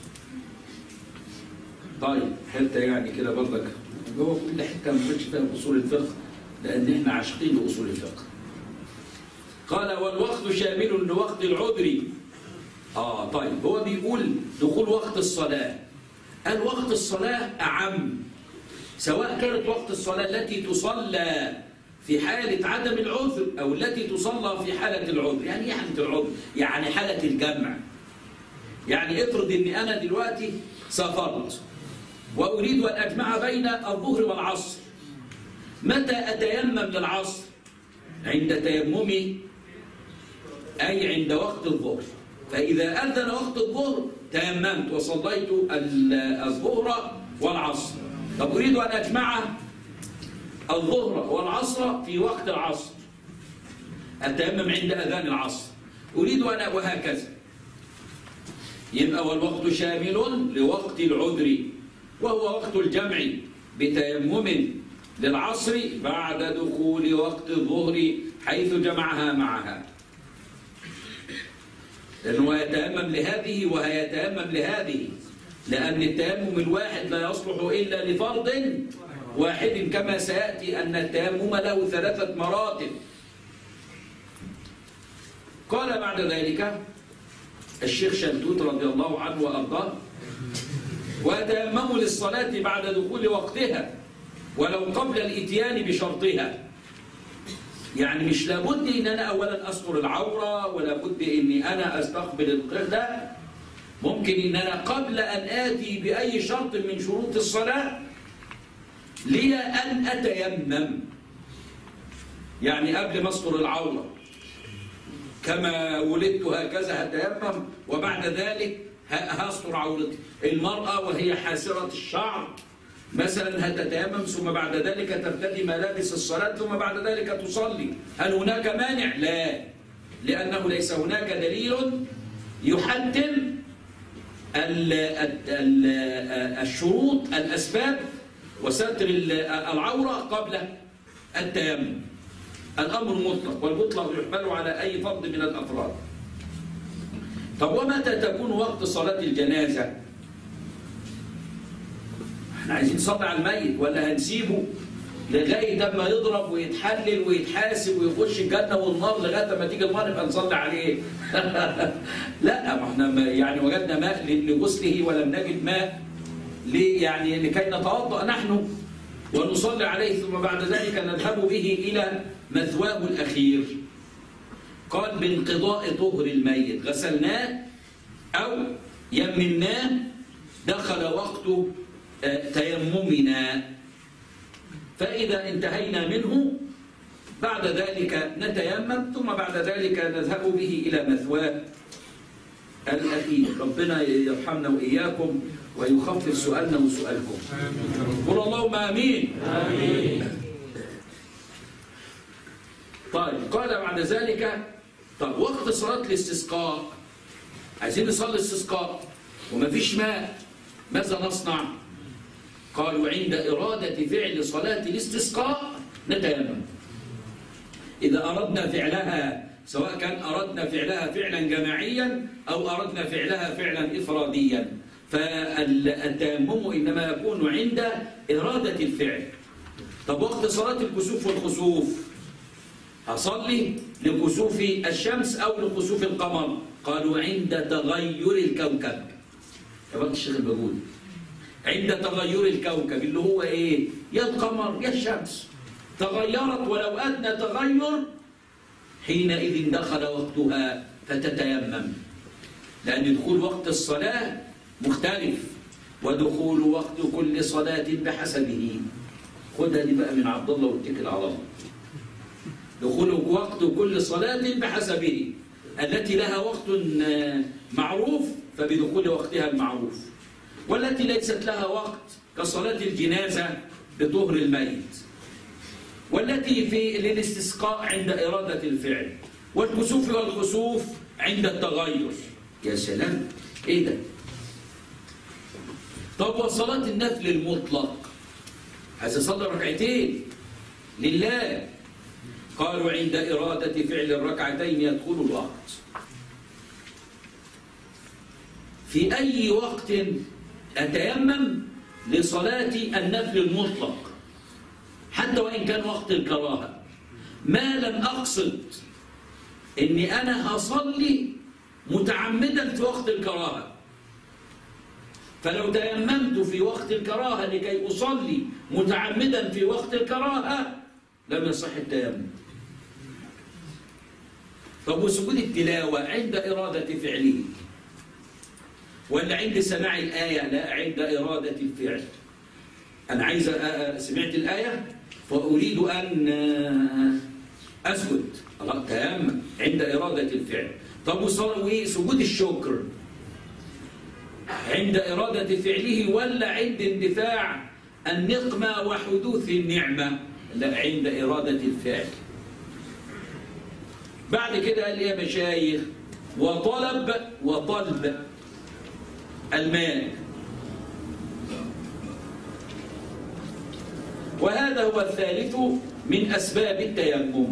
طيب حتى يعني كده برضك هو كل حته ما نخش فيها اصول الفقه، لان احنا عاشقين لاصول الفقه. قال والوقت شامل لوقت العذر. اه طيب هو بيقول دخول وقت الصلاه، قال وقت الصلاه اعم، سواء كانت وقت الصلاه التي تصلى في حالة عدم العذر أو التي تصلى في حالة العذر. يعني ايه حالة العذر؟ يعني حالة الجمع. يعني افرض أني أنا دلوقتي سافرت وأريد أن أجمع بين الظهر والعصر، متى أتيمم للعصر؟ عند تيممي، أي عند وقت الظهر. فإذا أذن وقت الظهر تيممت وصليت الظهر والعصر. طب أريد أن أجمع الظهر والعصر في وقت العصر، أتيمم عند أذان العصر. أريد أنا وهكذا. يبقى والوقت شامل لوقت العذر، وهو وقت الجمع بتيمم للعصر بعد دخول وقت الظهر حيث جمعها معها، لأنه يتيمم لهذه وهيتيمم لهذه، لأن التيمم الواحد لا يصلح إلا لفرض واحد، كما سيأتي أن التيمم له ثلاثة مراتب. قال بعد ذلك الشيخ شلتوت رضي الله عنه وأرضاه ويتيمم للصلاة بعد دخول وقتها ولو قبل الإتيان بشرطها. يعني مش لابد إن أنا أولا أستر العورة، ولا بد إني أنا أستقبل القبلة، ممكن إن أنا قبل أن آتي بأي شرط من شروط الصلاة لي أن أتيمم. يعني قبل ما أستر العورة كما ولدت هكذا هتيمم، وبعد ذلك هستر عورتي. المرأة وهي حاسرة الشعر مثلا هتتيمم، ثم بعد ذلك ترتدي ملابس الصلاة، ثم بعد ذلك تصلي. هل هناك مانع؟ لا، لأنه ليس هناك دليل يحتم الشروط الأسباب وستر العورة قبل التيمم. الأمر مطلق، والمطلق يحمل على أي فرد من الأفراد. طب ومتى تكون وقت صلاة الجنازة؟ احنا عايزين نصلي على الميت ولا هنسيبه لغاية لما يضرب ويتحلل ويتحاسب ويخش الجنة والنار لغاية ما تيجي الماء نبقى نصلي عليه؟ لا، ما احنا يعني وجدنا ماء لغسله ولم نجد ماء ليه؟ يعني لكي نتوضأ نحن ونصلي عليه، ثم بعد ذلك نذهب به إلى مثواه الأخير. قال بانقضاء طهر الميت، غسلناه أو يمناه دخل وقت تيممنا، فإذا انتهينا منه بعد ذلك نتيمم، ثم بعد ذلك نذهب به إلى مثواه الأخير. ربنا يرحمنا وإياكم ويخفف سؤالنا وسؤالكم. قل اللهم آمين. آمين. طيب قال بعد ذلك طب وقت صلاة الاستسقاء، عايزين نصلي استسقاء وما فيش ماء، ماذا نصنع؟ قالوا عند إرادة فعل صلاة الاستسقاء نتيمم. إذا أردنا فعلها سواء كان أردنا فعلها فعلا جماعيا أو أردنا فعلها فعلا إفراديا. فالتيمم إنما يكون عند إرادة الفعل. طب وقت صلاة الكسوف والخسوف أصلي لكسوف الشمس أو لكسوف القمر؟ قالوا عند تغير الكوكب. كما الشيخ الباجوري عند تغير الكوكب اللي هو إيه؟ يا القمر يا الشمس تغيرت ولو أدنى تغير حينئذ دخل وقتها فتتيمم، لأن دخول وقت الصلاة مختلف ودخول وقت كل صلاة بحسبه. خدها دي بقى من عبد الله واتكل على الله. دخول وقت كل صلاة بحسبه، التي لها وقت معروف فبدخول وقتها المعروف، والتي ليست لها وقت كصلاة الجنازة بطهر الميت، والتي في للاستسقاء عند إرادة الفعل، والكسوف والخسوف عند التغير. يا سلام، إيه ده؟ طب وصلاة النفل المطلق عايز أصلي ركعتين لله، قالوا عند إرادة فعل الركعتين يدخل الوقت. في أي وقت أتيمم لصلاة النفل المطلق حتى وإن كان وقت الكراهة، ما لم أقصد إني أنا هصلي متعمدا في وقت الكراهة. فلو تيممت في وقت الكراهة لكي أصلي متعمدا في وقت الكراهة لم يصح التيمم. طب وسجود التلاوة عند إرادة فعله ولا عند سماع الآية؟ لا، عند إرادة الفعل. أنا عايز سمعت الآية فأريد أن أسجد، الله تيمم عند إرادة الفعل. طب وسجود الشكر عند إرادة فعله ولا عند اندفاع النقمة وحدوث النعمة؟ لا، عند إرادة الفعل. بعد كده قال يا مشايخ وطلب وطلب الماء، وهذا هو الثالث من أسباب التيمم،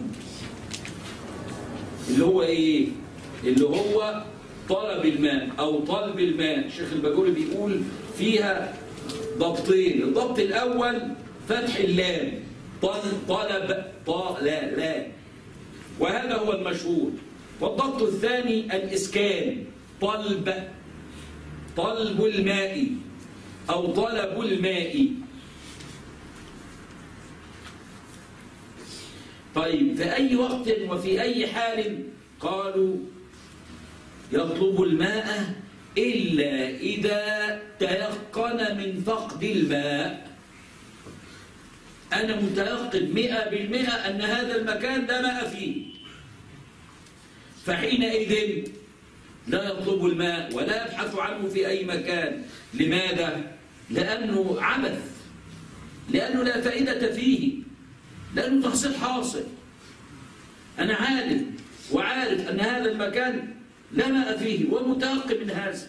اللي هو إيه؟ اللي هو طلب الماء أو طلب الماء. الشيخ الباجوري بيقول فيها ضبطين. الضبط الأول فتح اللام، طلب طا لا لا، وهذا هو المشهور. والضبط الثاني الإسكان، طلب طلب الماء أو طلب الماء. طيب في أي وقت وفي أي حال قالوا يطلب الماء إلا إذا تيقن من فقد الماء. أنا متيقن مئة بالمئة أن هذا المكان لا ماء فيه، فحينئذ لا يطلب الماء ولا يبحث عنه في أي مكان. لماذا؟ لأنه عبث، لأنه لا فائدة فيه، لأنه تحصيل حاصل. أنا عالم وعارف أن هذا المكان لا ماء فيه ومتيقن من هذا،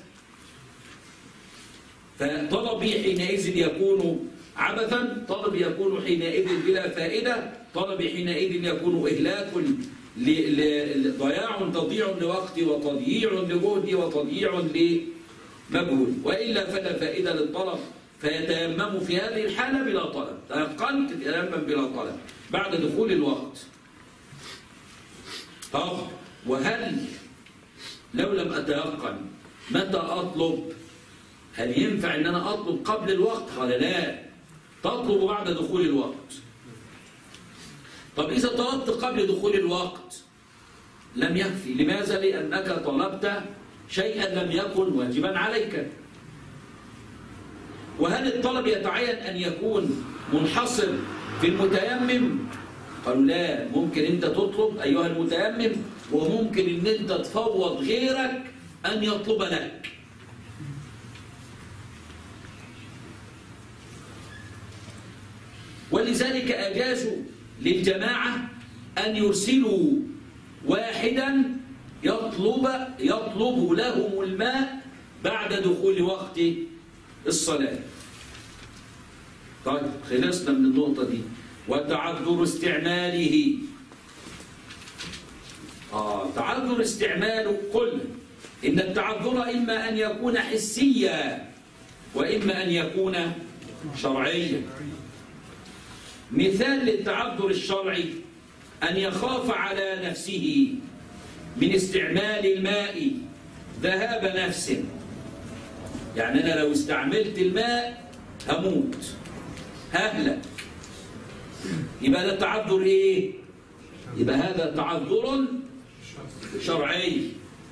فطلبي حينئذ يكون عبثا، طلب يكون حينئذ بلا فائدة، طلب حينئذ يكون إهلاك لضياع، تضييع لوقتي وتضييع لجهدي وتضييع لمجهود، وإلا فلا فائدة للطلب، فيتيمم في هذه الحالة بلا طلب. تيقنت تتيمم بلا طلب بعد دخول الوقت. طب وهل لو لم أتيقن متى أطلب؟ هل ينفع أن أنا أطلب قبل الوقت؟ قال لا، تطلب بعد دخول الوقت. طب إذا طلبت قبل دخول الوقت لم يكفي. لماذا؟ لأنك طلبت شيئا لم يكن واجبا عليك. وهل الطلب يتعين أن يكون منحصر في المتيمم؟ قالوا لا، ممكن أنت تطلب أيها المتيمم، وممكن أن أنت تفوض غيرك أن يطلب لك. ولذلك أجازوا للجماعة أن يرسلوا واحدا يطلب يطلب لهم الماء بعد دخول وقت الصلاة. طيب خلصنا من النقطة دي. وتعذر استعماله، آه تعذر استعماله قلنا إن التعذر إما أن يكون حسيا وإما أن يكون شرعيا. مثال للتعذر الشرعي أن يخاف على نفسه من استعمال الماء ذهاب نفس، يعني أنا لو استعملت الماء هموت ههلك، يبقى ده تعذر إيه؟ يبقى هذا تعذر شرعي.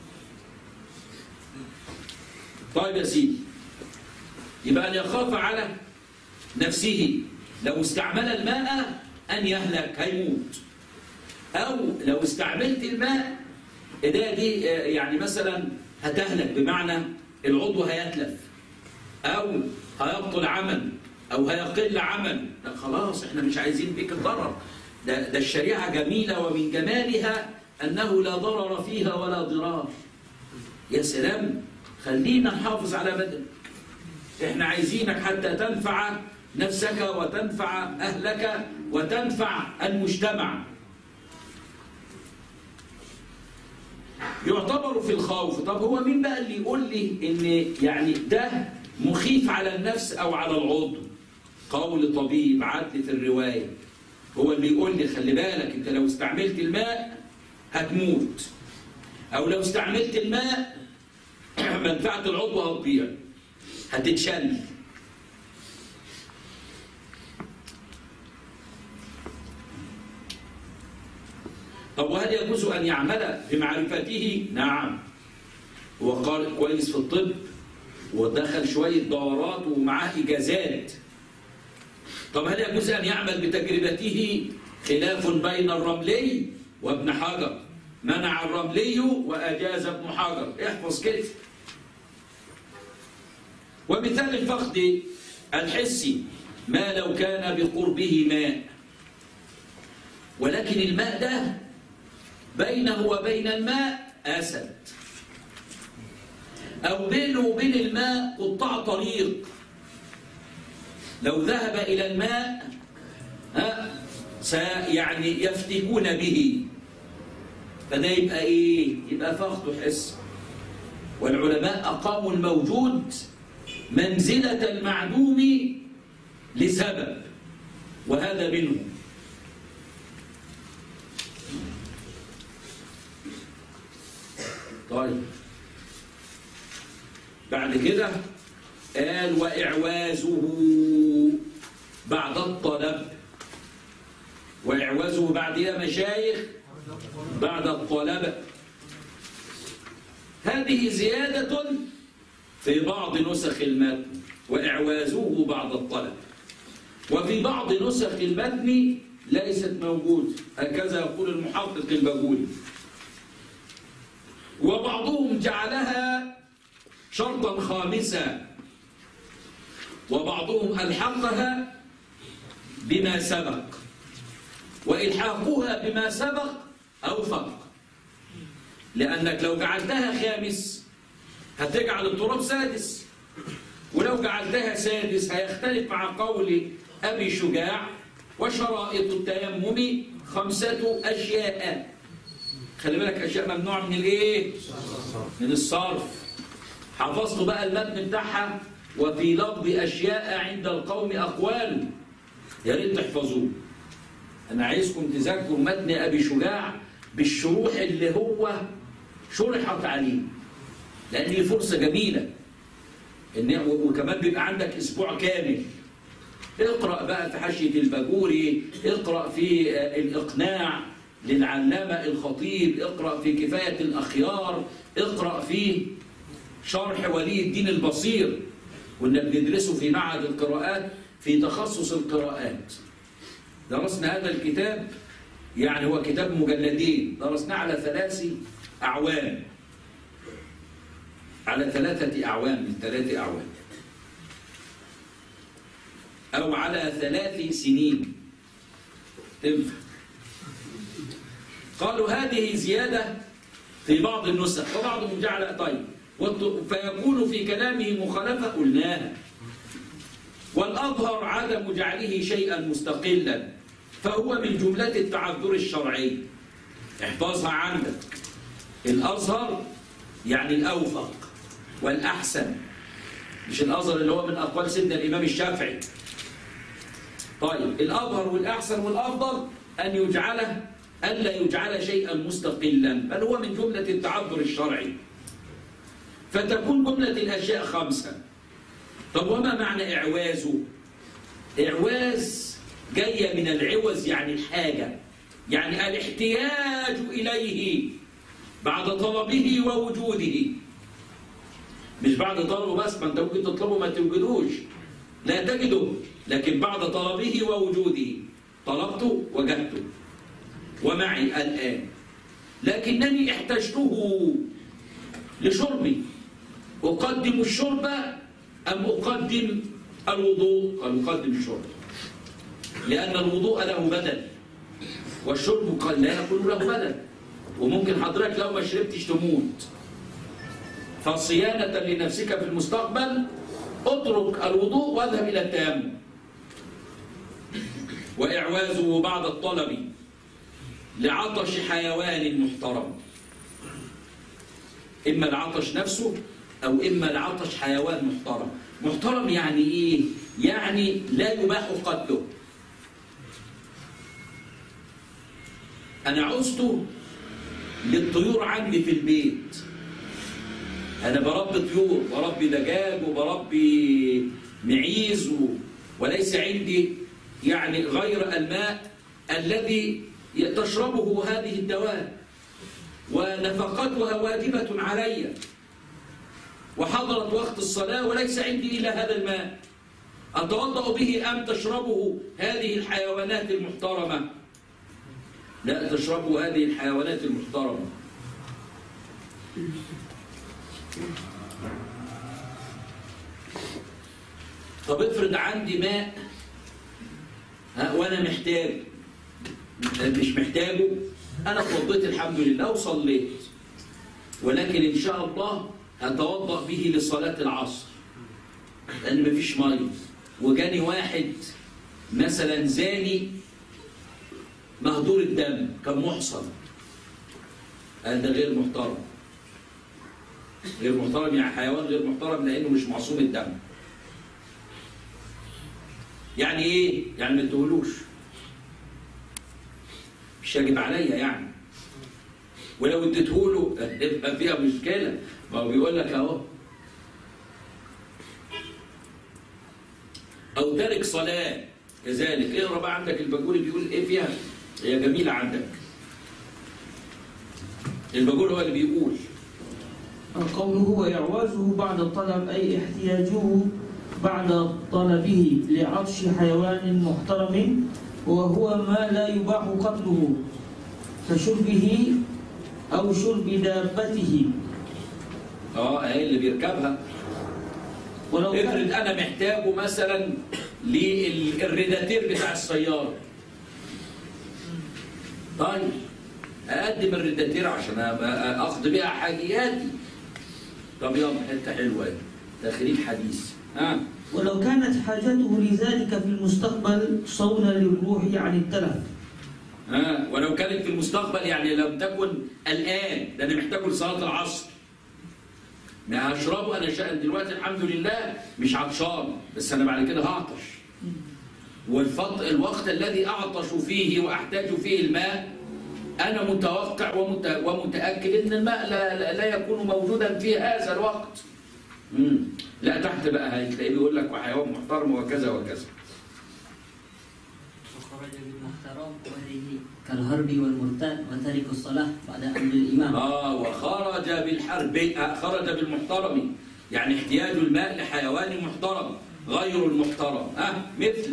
طيب يا سيدي، يبقى أن يخاف على نفسه لو استعمل الماء أن يهلك هيموت، أو لو استعملت الماء ده دي يعني مثلا هتهلك، بمعنى العضو هيتلف أو هيبطل عمل أو هيقل عمل. لا خلاص احنا مش عايزين بك الضرر. ده, ده الشريعة جميلة ومن جمالها أنه لا ضرر فيها ولا ضرار. يا سلام، خلينا نحافظ على بدنك، احنا عايزينك حتى تنفع نفسك وتنفع أهلك وتنفع المجتمع. يعتبر في الخوف. طب هو مين بقى اللي يقول لي ان يعني ده مخيف على النفس او على العضو؟ قول طبيب عدل في الرواية هو اللي يقول لي خلي بالك انت لو استعملت الماء هتموت، او لو استعملت الماء منفعة العضو هتضيع هتتشل. طب وهل يجوز أن يعمل بمعرفته؟ نعم، هو قال كويس في الطب ودخل شوية دورات ومعاه إجازات. طب هل يجوز أن يعمل بتجربته؟ خلاف بين الرملي وابن حجر، منع الرملي وأجاز ابن حجر، احفظ كده. ومثال الفقد الحسي ما لو كان بقربه ماء، ولكن الماء ده بينه وبين الماء أسد، أو بينه وبين الماء قطاع طريق، لو ذهب إلى الماء ها سيعني يفتكون به، فده يبقى إيه؟ يبقى فقد حس. والعلماء أقاموا الموجود منزلة المعدوم لسبب، وهذا منه. طيب بعد كده قال وإعوازه بعد الطلب. وإعوازه بعد يا مشايخ؟ بعد الطلب. هذه زيادة في بعض نسخ المتن، وإعوازه بعد الطلب، وفي بعض نسخ المتن ليست موجودة، هكذا يقول المحقق البجولي. وبعضهم جعلها شرطا خامسا، وبعضهم ألحقها بما سبق، وإلحاقها بما سبق أوفق، لأنك لو جعلتها خامس هتجعل التراب سادس، ولو جعلتها سادس هيختلف مع قول أبي شجاع وشرائط التيمم خمسة أشياء. خلي بالك أشياء ممنوع من الإيه؟ من الصرف. حفظتوا بقى المتن بتاعها. وفي لفظ أشياء عند القوم أقوال، يا ريت تحفظوه. أنا عايزكم تذاكروا متن أبي شجاع بالشروح اللي هو شرحت عليه، لأن دي فرصة جميلة. إن وكمان بيبقى عندك أسبوع كامل. اقرأ بقى في حاشية البجوري، اقرأ في الإقناع للعلامة الخطيب، اقرأ في كفاية الأخيار، اقرأ في شرح ولي الدين البصير، كنا بندرسه في معهد القراءات في تخصص القراءات. درسنا هذا الكتاب، يعني هو كتاب مجلدين، درسناه على ثلاث أعوام، على ثلاثة أعوام، من ثلاث أعوام، أو على ثلاث سنين تنفع. قالوا هذه زيادة في بعض النسخ، وبعضهم جعل طيب فيكون في كلامه مخالفة، قلناها. والأظهر عدم جعله شيئا مستقلا، فهو من جملة التعذر الشرعي. احفظها عندك. الأظهر يعني الأوفق والأحسن، مش الأظهر اللي هو من أقوال سيدنا الإمام الشافعي. طيب الأظهر والأحسن والأفضل أن يجعله ألا يجعل شيئا مستقلا، بل هو من جملة التعذر الشرعي، فتكون جملة الأشياء خمسة. طب وما معنى إعوازه؟ إعواز جاية من العوز يعني الحاجة، يعني الاحتياج إليه بعد طلبه ووجوده، مش بعد طلبه بس، ما أنت ممكن تطلبه ما توجدوش، لا تجده، لكن بعد طلبه ووجوده، طلبته وجدته ومعي الآن، لكنني احتجته لشربي، أقدم الشرب أم أقدم الوضوء؟ قال أقدم الشرب، لأن الوضوء له بدل والشرب قال لا يكون له بدل، وممكن حضرتك لو ما شربتش تموت. فصيانة لنفسك في المستقبل اترك الوضوء واذهب إلى التيمم. وإعوازه بعد الطلب لعطش حيوان محترم، إما العطش نفسه أو إما العطش حيوان محترم. محترم يعني إيه؟ يعني لا يباح قتله. أنا عزت للطيور عندي في البيت، أنا بربي طيور، بربي دجاج وبربي معيز، وليس عندي يعني غير الماء الذي تشربه هذه الدواب، ونفقتها واجبة علي، وحضرت وقت الصلاة وليس عندي إلا هذا الماء، أتوضأ به أم تشربه هذه الحيوانات المحترمة؟ لا، تشربه هذه الحيوانات المحترمة. طب افرض عندي ماء ها وأنا محتاج، مش محتاجه، أنا اتوضيت الحمد لله وصليت، ولكن إن شاء الله هتوضأ به لصلاة العصر لأن مفيش مية، وجاني واحد مثلا زاني مهدور الدم كان محصن، هذا غير محترم. غير محترم يعني حيوان غير محترم لأنه مش معصوم الدم. يعني إيه؟ يعني ما تقولوش، مش هجب عليا يعني، ولو اديتهوله يبقى فيها مشكلة، ما هو بيقول لك أهو. أو ترك صلاة كذلك. اقرا بقى عندك الباجوري بيقول إيه فيها، هي جميلة عندك. الباجوري هو اللي بيقول قوله وإعوازه بعد الطلب أي احتياجه بعد طلبه لعطش حيوان محترم، وهو ما لا يباح قتله كشربه أو شرب دابته. اه اهي اللي بيركبها. ولو افرض انا محتاجه مثلا للريداتير بتاع السيارة، طيب اقدم الريداتير عشان اخذ بيها حاجياتي. طب يلا حته حلوه اهي، تخريج حديث. ها آه. ولو كانت حاجته لذلك في المستقبل صونا للروح عن التلف. ها آه. ولو كانت في المستقبل يعني لم تكن الآن، ده أنا محتاجه لصلاة العصر. ما هشربه أنا شا... دلوقتي الحمد لله مش عطشان، بس أنا بعد كده هعطش. والفط... الوقت الذي أعطش فيه وأحتاج فيه الماء أنا متوقع ومت... ومتأكد أن الماء لا... لا... لا يكون موجودا في هذا الوقت. مم. لا تحت بقى هتلاقيه بيقول لك وحيوان محترم وكذا وكذا. وخرج بالمحترم وهذه كالهرب والمرتد وترك الصلاة بعد أمر الإمام. آه وخرج بالحرب، آه خرج بالمحترم يعني احتياج الماء لحيوان محترم غير المحترم. آه مثل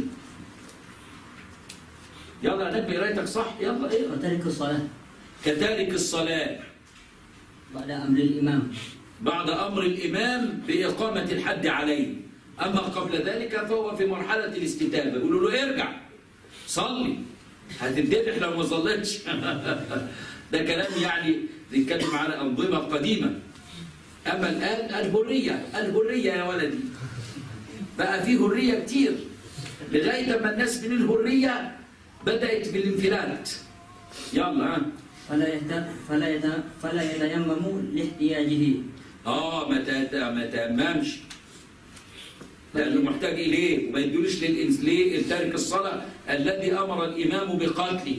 يلا نبي قرايتك صح، يلا ايه. وترك الصلاة كتارك الصلاة بعد أمر الإمام، بعد أمر الإمام بإقامة الحد عليه. أما قبل ذلك فهو في مرحلة الاستتابة، يقولوا له ارجع صلي، هتتذبح لو ما صليتش. ده كلام يعني بيتكلم على أنظمة قديمة. أما الآن الحرية، الحرية يا ولدي بقى فيه حرية كتير، لغاية ما الناس من الحرية بدأت بالانفلات. يلا ها فلا يت- فلا يت- فلا يتيمم لاحتياجه. اه ما تت- ما تيممش لانه محتاج اليه، وما يدولش للانس ليه تارك الصلاه الذي امر الامام بقتله.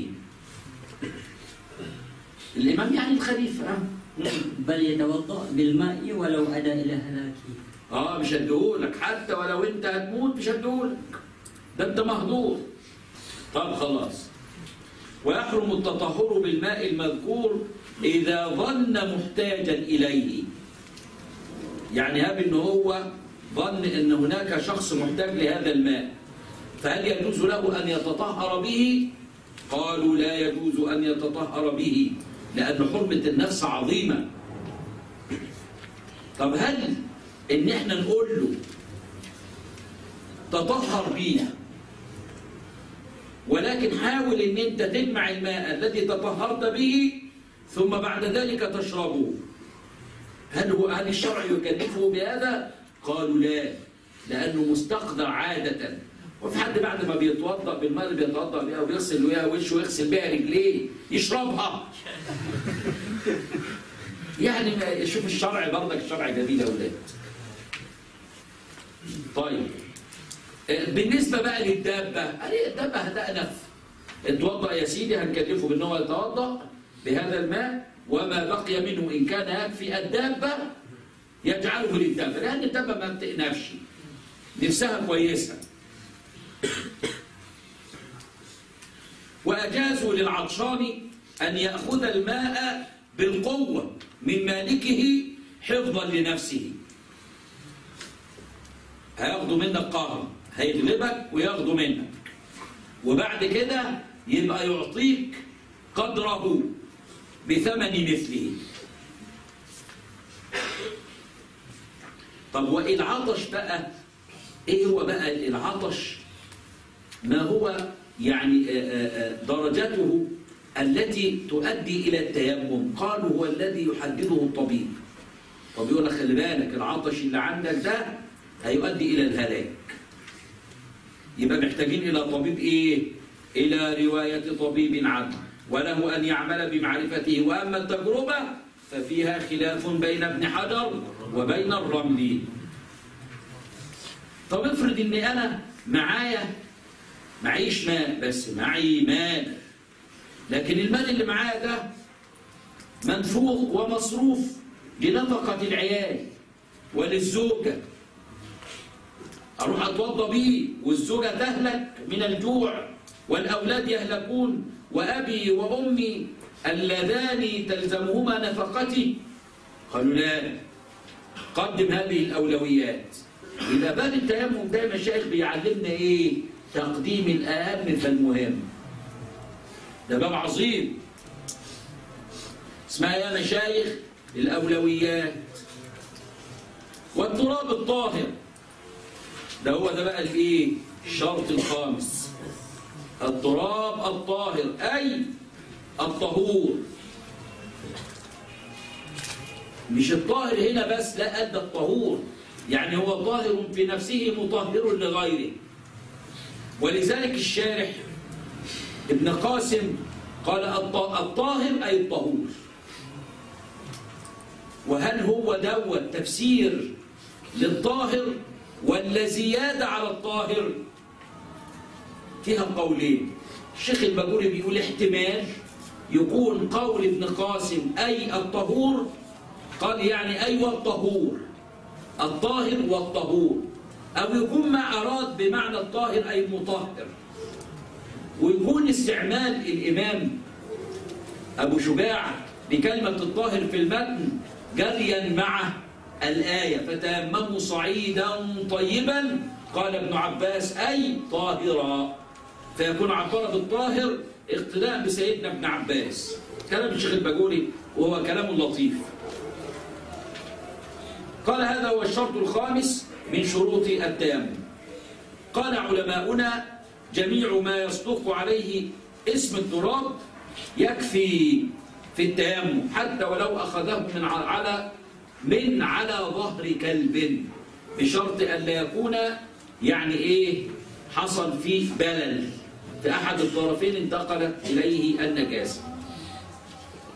الامام يعني الخليفه. اه بل يتوضأ بالماء ولو أدى إلى هلاكه. اه مش هديهولك حتى ولو انت هتموت، مش هديهولك، ده انت مهدور. طب خلاص. ويحرم التطهر بالماء المذكور اذا ظن محتاجا اليه. يعني هاب ان هو ظن ان هناك شخص محتاج لهذا الماء، فهل يجوز له ان يتطهر به؟ قالوا لا يجوز ان يتطهر به لان حرمه النفس عظيمه. طب هل ان احنا نقول له تطهر بيه ولكن حاول ان انت تجمع الماء الذي تطهرت به ثم بعد ذلك تشربه، هل هو هل الشرع يكلفه بهذا؟ قالوا لا، لانه مستقذر عاده. وفي حد بعد ما بيتوضا بالماء اللي بيتوضا بيها ويغسل بيها وشه ويغسل بيها رجليه يشربها؟ يعني شوف الشرع برضك، الشرع جميل يا اولاد. طيب بالنسبه بقى للدابه، الدابه هتأنف. اتوضا يا سيدي، هنكلفه بان هو يتوضا بهذا الماء وما بقي منه ان كان يكفي الدابه يجعله للدابه، لان الدابه ما بتأنفش، نفسها كويسه. وأجازوا للعطشان أن يأخذ الماء بالقوة من مالكه حفظا لنفسه. هياخدوا منك قهر، هيغلبك وياخدوا منك، وبعد كده يبقى يعطيك قدره بثمن مثله. طب والعطش بقى ايه هو بقى العطش؟ ما هو يعني درجته التي تؤدي إلى التيمم؟ قالوا هو الذي يحدده الطبيب. طب يقول لك خلي بالك العطش اللي عندك ده هيؤدي إلى الهلاك، يبقى محتاجين إلى طبيب إيه؟ إلى رواية طبيب عنه وله أن يعمل بمعرفته. وأما التجربة ففيها خلاف بين ابن حجر وبين الرملي. طب افرض إني أنا معايا معيش ماء، بس معي مال، لكن المال اللي معايا ده منفوخ ومصروف لنفقة العيال وللزوجة، أروح أتوضى بيه والزوجة تهلك من الجوع والأولاد يهلكون وأبي وأمي اللذان تلزمهما نفقتي؟ قالوا لا، قدم هذه الأولويات. إذا باب التيمم ده مشايخ بيعلمنا إيه؟ تقديم الأهم فالمهم. ده باب عظيم اسمها يا مشايخ الأولويات. والتراب الطاهر ده هو ده بقى الايه؟ الشرط الخامس، التراب الطاهر أي الطهور. مش الطاهر هنا بس، لا، أدى الطهور، يعني هو طاهر في نفسه مطهر لغيره. ولذلك الشارح ابن قاسم قال الطاهر أي الطهور. وهل هو دوت تفسير للطاهر ولا زيادة على الطاهر؟ فيها قولين. الشيخ الباجوري بيقول احتمال يكون قول ابن قاسم أي الطهور، قال يعني أيوة الطهور، الطاهر والطهور، أو يكون ما أراد بمعنى الطاهر أي المطهر. ويكون استعمال الإمام أبو شجاع بكلمة الطاهر في المتن جريا مع الآية فتيمموا صعيدا طيبا، قال ابن عباس أي طاهرا، فيكون عبارة بالطاهر اقتداء بسيدنا ابن عباس. كلام الشيخ الباجوري وهو كلام لطيف. قال هذا هو الشرط الخامس من شروط التيمم. قال علماؤنا جميع ما يصدق عليه اسم التراب يكفي في التيمم، حتى ولو أخذه من على من على ظهر كلب، بشرط أن لا يكون يعني إيه حصل فيه بلل في أحد الطرفين انتقلت إليه النجاسة.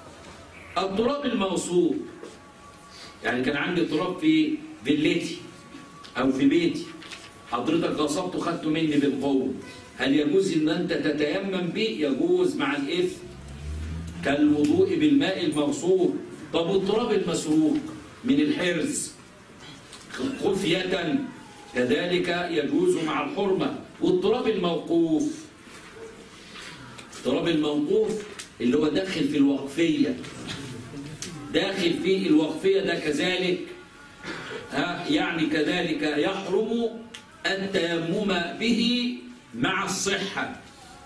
التراب الموصوب، يعني كان عندي تراب في فيلتي أو في بيتي، حضرتك غصبته خدته مني بالقوة، هل يجوز إن أنت تتيمم به؟ يجوز مع الإثم كالوضوء بالماء الموصوب. طب والتراب المسروق من الحرز خفية كذلك يجوز مع الحرمة. والتراب الموقوف، التراب الموقوف اللي هو داخل في الوقفية، داخل في الوقفية ده كذلك ها يعني كذلك يحرم التيمم به مع الصحة.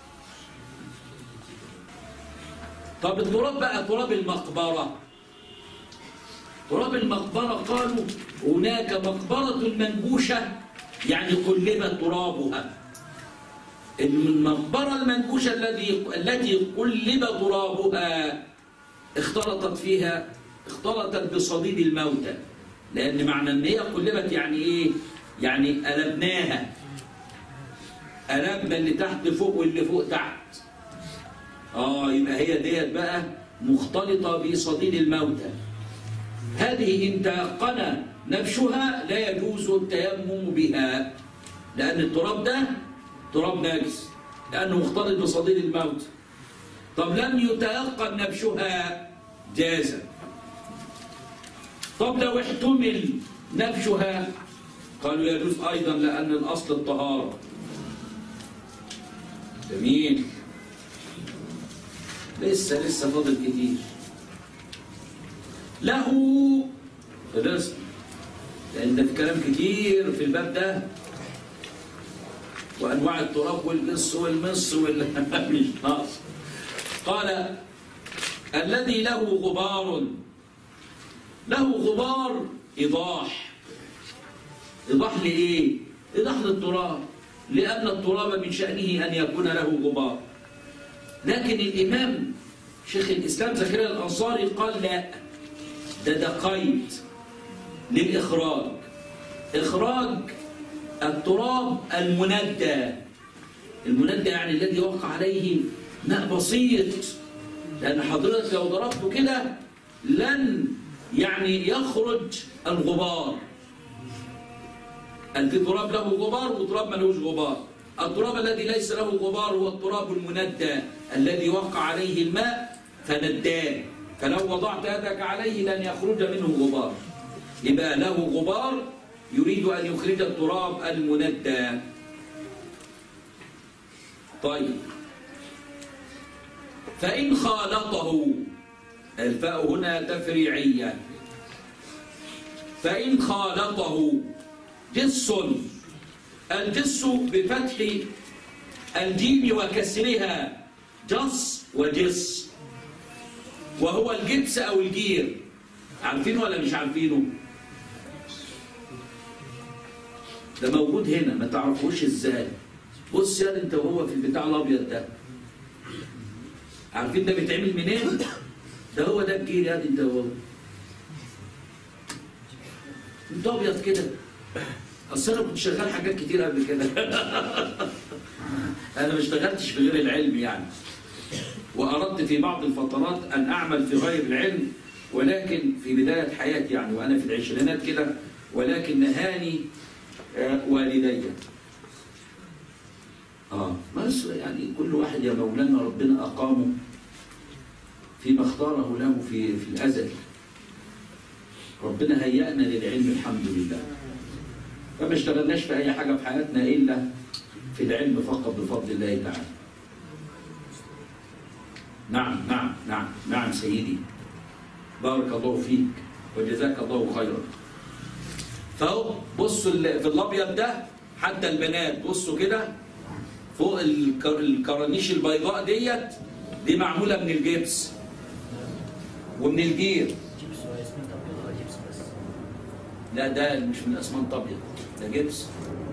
طب التراب بقى تراب المقبرة، تراب المقبرة قالوا هناك مقبرة منبوشة يعني قلب ترابها. المقبرة المنبوشة الذي التي قلب ترابها اختلطت فيها اختلطت بصديد الموتى، لأن معنى أن هي قلبت يعني إيه؟ يعني قلبناها، قلبنا اللي تحت فوق واللي فوق تحت. آه يبقى هي ديت بقى مختلطة بصديد الموتى. هذه إن تيقن نبشها لا يجوز التيمم بها، لأن التراب ده تراب نجس لأنه مختلط بصديد الموت. طب لم يتيقن نبشها جاز. طب لو احتمل نبشها قالوا يجوز أيضا لأن الأصل الطهارة. جميل، لسه لسه فاضل كتير. له رزق، لأن ده في كلام كتير في الباب ده، وأنواع التراب والقص والمص وال مش ناقص. قال الذي له غبار، له غبار إيضاح. إيضاح لإيه؟ إيضاح للتراب، لأن التراب من شأنه أن يكون له غبار. لكن الإمام شيخ الإسلام زكريا الأنصاري قال لا، ده ده قيد للإخراج، إخراج التراب المندى. المندى يعني الذي وقع عليه ماء بسيط، لأن حضرتك لو ضربته كده لن يعني يخرج الغبار. في تراب له غبار وتراب ما لهوش غبار. التراب الذي ليس له غبار هو التراب المندى الذي وقع عليه الماء فنداه، فلو وضعت يدك عليه لن يخرج منه غبار. يبقى له غبار يريد أن يخرج التراب المندى. طيب، فإن خالطه، الفاء هنا تفريعية، فإن خالطه جس، الجس بفتح الجيم وكسرها جص وجس، وهو الجبس أو الجير. عارفينه ولا مش عارفينه؟ ده موجود هنا، ما تعرفوش ازاي. بص يا انت وهو في البتاع الابيض ده، عارفين ده بيتعمل منين؟ ده هو ده الجير يا انت وهو، انت ابيض كده. اصل انا كنت شغال حاجات كتير قبل كده. انا ما اشتغلتش في غير العلم يعني، واردت في بعض الفترات ان اعمل في غير العلم، ولكن في بدايه حياتي يعني وانا في العشرينات كده، ولكن نهاني والدي. اه بس يعني كل واحد يا مولانا ربنا اقامه فيما اختاره له في في الازل. ربنا هيأنا للعلم الحمد لله، فما اشتغلناش في اي حاجه في حياتنا الا في العلم فقط بفضل الله تعالى. نعم نعم نعم نعم سيدي، بارك الله فيك وجزاك الله خيرا. فهو بصوا في الابيض ده، حتى البنات بصوا كده فوق الكرانيش البيضاء ديت، دي معموله من الجبس ومن الجير. لا ده مش من اسمنت ابيض، ده جبس.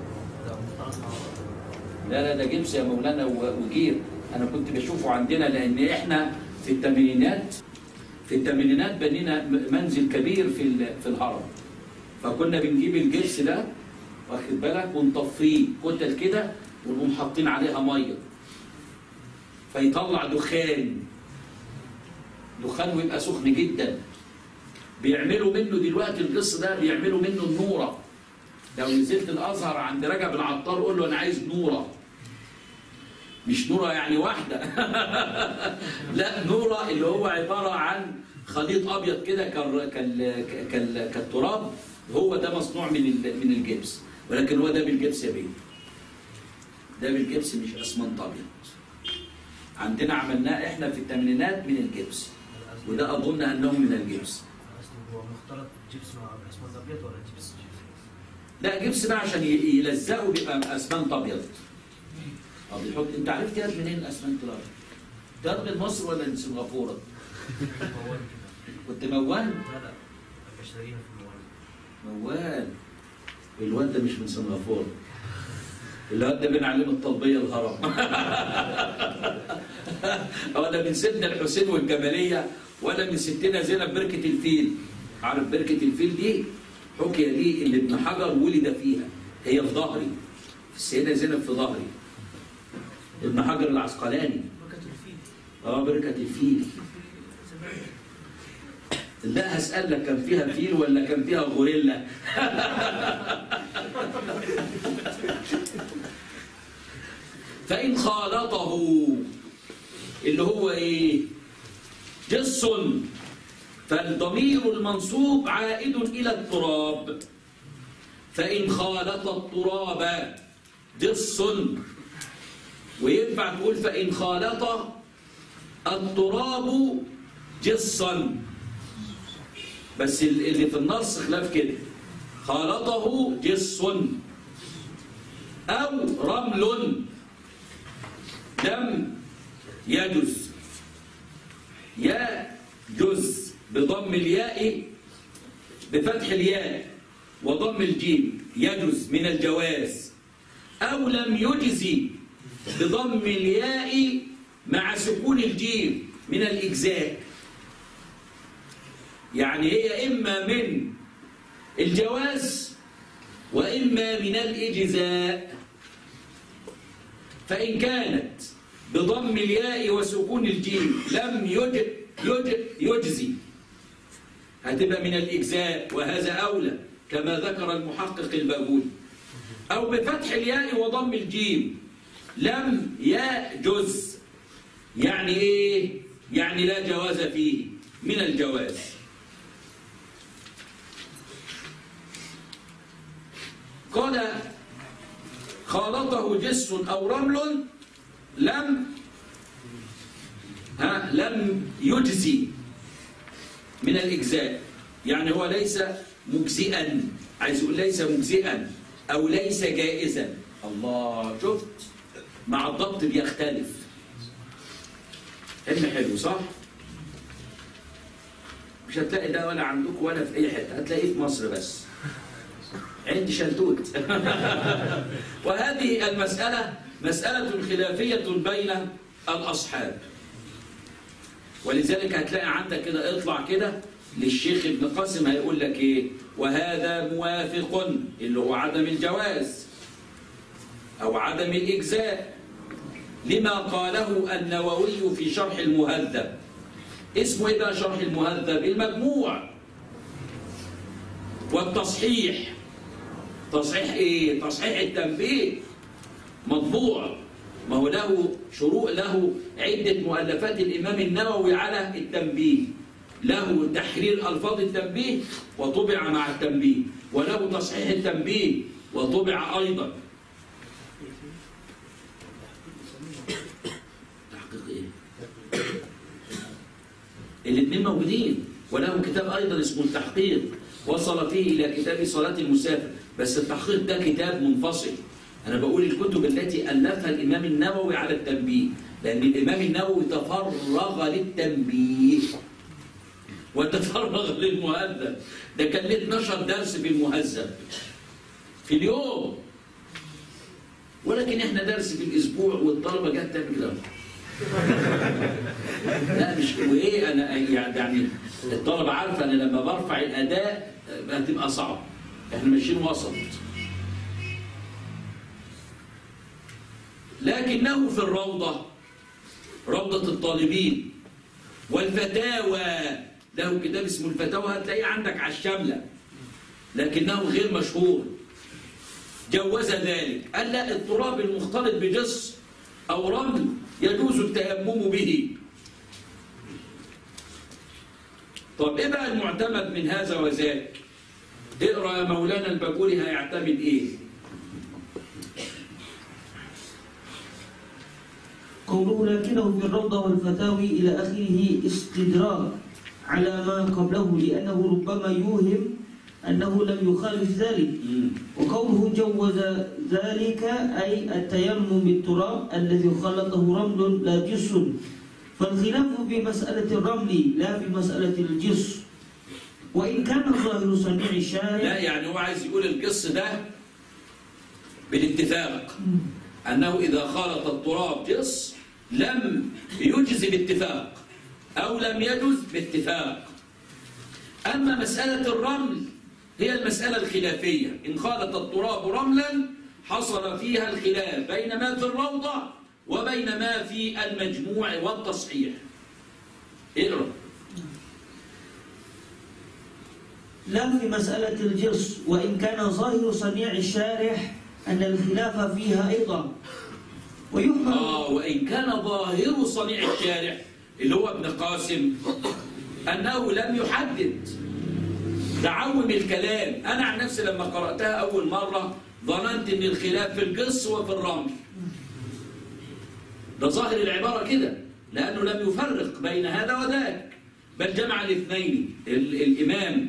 لا لا ده جبس يا مولانا وجير. انا كنت بشوفه عندنا، لان احنا في الثمانينات في الثمانينات بنينا منزل كبير في في الهرم، فكنا بنجيب الجبس ده واخد بالك ونطفيه كتل كده ونقوم حاطين عليها ميه فيطلع دخان. دخان ويبقى سخن جدا. بيعملوا منه دلوقتي القص ده، بيعملوا منه النورة. لو نزلت الأزهر عند رجب العطار قول له أنا عايز نورة. مش نورة يعني واحدة لا، نورة اللي هو عبارة عن خليط أبيض كده كالتراب، هو ده مصنوع من من الجبس، ولكن هو ده بالجبس يا بيه. ده بالجبس مش أسمنت أبيض. عندنا عملناه إحنا في الثمانينات من الجبس، وده أظن أنه من الجبس. هو مختلط جبس مع أسمنت أبيض ولا جبس؟ لا جبس بقى عشان يلزقوا بيبقى أسمنت أبيض. طب يحط. أنت عرفت يا منين الأسمنت الأبيض؟ ده من مصر ولا من سنغافورة؟ موال كنت موال؟ لا لا بشتريها في موال. موال. الواد ده مش من سنغافورة. الواد ده بنعلم الطلبية الهرم. ولا من سيدنا الحسين والجمالية، ولا من ستنا زينب بركة الفيل. عارف بركة الفيل دي؟ حكي لي اللي ابن حجر ولد فيها، هي في ظهري. السيدة زينب في ظهري. ابن حجر العسقلاني. بركة الفيل. اه بركة الفيل. لا هسألك كان فيها فيل ولا كان فيها غوريلا؟ فإن خالطه اللي هو إيه؟ جص، فالضمير المنصوب عائد إلى التراب. فإن خالط التراب جص، وينفع تقول فإن خالط التراب جصا، بس اللي في النص خلاف كده. خالطه جص أو رمل لم يجز. يجز بضم الياء بفتح الياء وضم الجيم، يجز من الجواز. أو لم يجزي بضم الياء مع سكون الجيم من الإجزاء. يعني هي إما من الجواز وإما من الإجزاء. فإن كانت بضم الياء وسكون الجيم لم يج يج يجزي، هتبقى من الإجزاء، وهذا أولى كما ذكر المحقق الباجوري. أو بفتح الياء وضم الجيم لم يجز، يعني إيه؟ يعني لا جواز فيه، من الجواز. قال خالطه جس أو رمل لم ها لم يجزي من الإجزاء، يعني هو ليس مجزئا، عايز يقول ليس مجزئا أو ليس جائزا. الله، شفت؟ مع الضبط بيختلف. علم حلو صح؟ مش هتلاقي ده ولا عندكم ولا في أي حتة، هتلاقيه في مصر بس. عندي شلتوت. وهذه المسألة مسألة خلافية بين الأصحاب، ولذلك هتلاقي عندك كده اطلع كده للشيخ ابن قاسم هيقول لك ايه؟ وهذا موافق، اللي هو عدم الجواز أو عدم الإجزاء، لما قاله النووي في شرح المهذب. اسمه ايه بقى شرح المهذب؟ المجموع والتصحيح. تصحيح ايه؟ تصحيح التنبيه، مطبوع. ما هو له شروط، له عدة مؤلفات الإمام النووي على التنبيه، له تحرير ألفاظ التنبيه وطبع مع التنبيه، وله تصحيح التنبيه وطبع أيضا. تحقيق ايه؟ الاثنين موجودين، وله كتاب أيضا اسمه التحقيق، وصل فيه إلى كتاب صلاة المسافر، بس التحقيق ده كتاب منفصل. أنا بقول الكتب التي ألفها الإمام النووي على التنبيه، لأن الإمام النووي تفرغ للتنبيه وتفرغ للمهذب. ده كان له اتناشر درس في المهذب في اليوم، ولكن إحنا درس في الأسبوع والطلبة جت تعمل كده. لا مش وإيه، أنا يعني الطلبة عارفة أنا لما برفع الأداء هتبقى صعب، إحنا ماشيين وسط. لكنه في الروضة، روضة الطالبين، والفتاوى، له كتاب اسمه الفتاوى هتلاقيه عندك على الشاملة لكنه غير مشهور. جوز ذلك، قال لا، التراب المختلط بجص أو رمل يجوز التيمم به. طب إيه بقى المعتمد من هذا وذاك؟ اقرأ يا مولانا الباجوري هيعتمد إيه؟ قوله لكنه في الروضة والفتاوي إلى آخره استدراك على ما قبله، لأنه ربما يوهم أنه لم يخالف ذلك. وقوله جوز ذلك أي التيمم بالتراب الذي خلطه رمل لا جص، فالخلاف في مسألة الرمل لا في مسألة الجص، وإن كان ظاهر صنيع الشارع. لا، يعني هو عايز يقول الجص ده بالاتفاق أنه إذا خلط التراب جص لم يجز باتفاق أو لم يجز باتفاق. أما مسألة الرمل هي المسألة الخلافية، إن خلط التراب رملا حصل فيها الخلاف بين ما في الروضة وبين ما في المجموع والتصحيح. اقرأ. لا في مسألة الجص، وإن كان ظاهر صنيع الشارح أن الخلاف فيها أيضا. ويحمل آه وإن كان ظاهر صنيع الشارح اللي هو ابن قاسم أنه لم يحدد تعوم الكلام. أنا عن نفسي لما قرأتها أول مرة ظننت أن الخلاف في القص وفي الرمل، ده ظاهر العبارة كده، لأنه لم يفرق بين هذا وذاك، بل جمع الاثنين. الإمام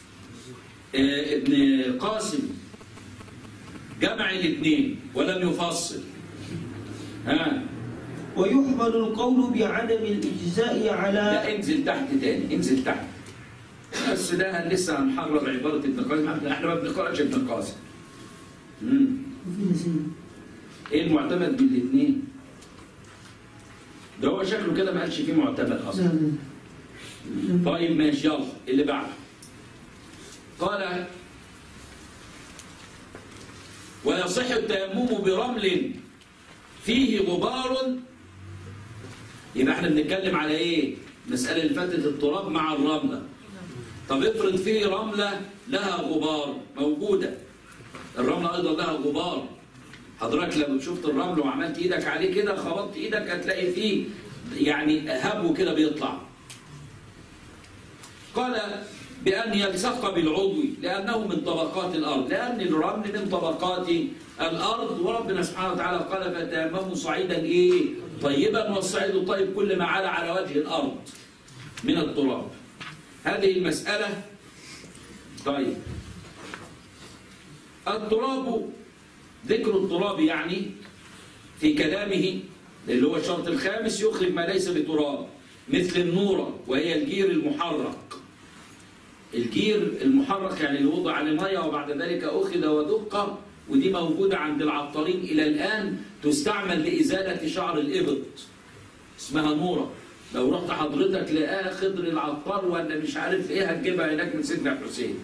ابن قاسم جمع الاثنين ولم يفصل. ها ويحمل القول بعدم الإجزاء على. لا، انزل تحت تاني، انزل تحت. بس ده لسه هنحرر عبارة ابن قاسم، احنا ما بنقرأش ابن قاسم. امم ايه المعتمد بالاثنين؟ ده هو شكله كده ما قالش فيه معتمد اصلا. طيب ماشي، يلا اللي بعده. قال ويصح التيمم برمل فيه غبار. يبقى احنا بنتكلم على ايه؟ مسألة اللي فاتت التراب مع الرملة. طب افرض فيه رملة لها غبار موجودة، الرملة ايضا لها غبار. حضرتك لو شفت الرمل وعملت ايدك عليه كده، خبطت ايدك هتلاقي فيه يعني هبو كده بيطلع. قال بأن يلصق بالعضو لأنه من طبقات الأرض، لأن الرمل من طبقات الأرض، وربنا سبحانه وتعالى قال فتيمموا صعيدا إيه؟ طيبا، والصعيد الطيب كل ما علا على وجه الأرض من التراب. هذه المسألة. طيب التراب، ذكر التراب يعني في كلامه اللي هو الشرط الخامس يخرج ما ليس بتراب، مثل النورة وهي الجير المحرق. الجير المحرق يعني اللي وضع عليه ميه وبعد ذلك أخذ ودق، ودي موجودة عند العطارين إلى الآن، تستعمل لإزالة شعر الإبط، اسمها نورة. لو رحت حضرتك لقاها خضر العطار ولا مش عارف إيه هتجيبها هناك من سيدنا حسين.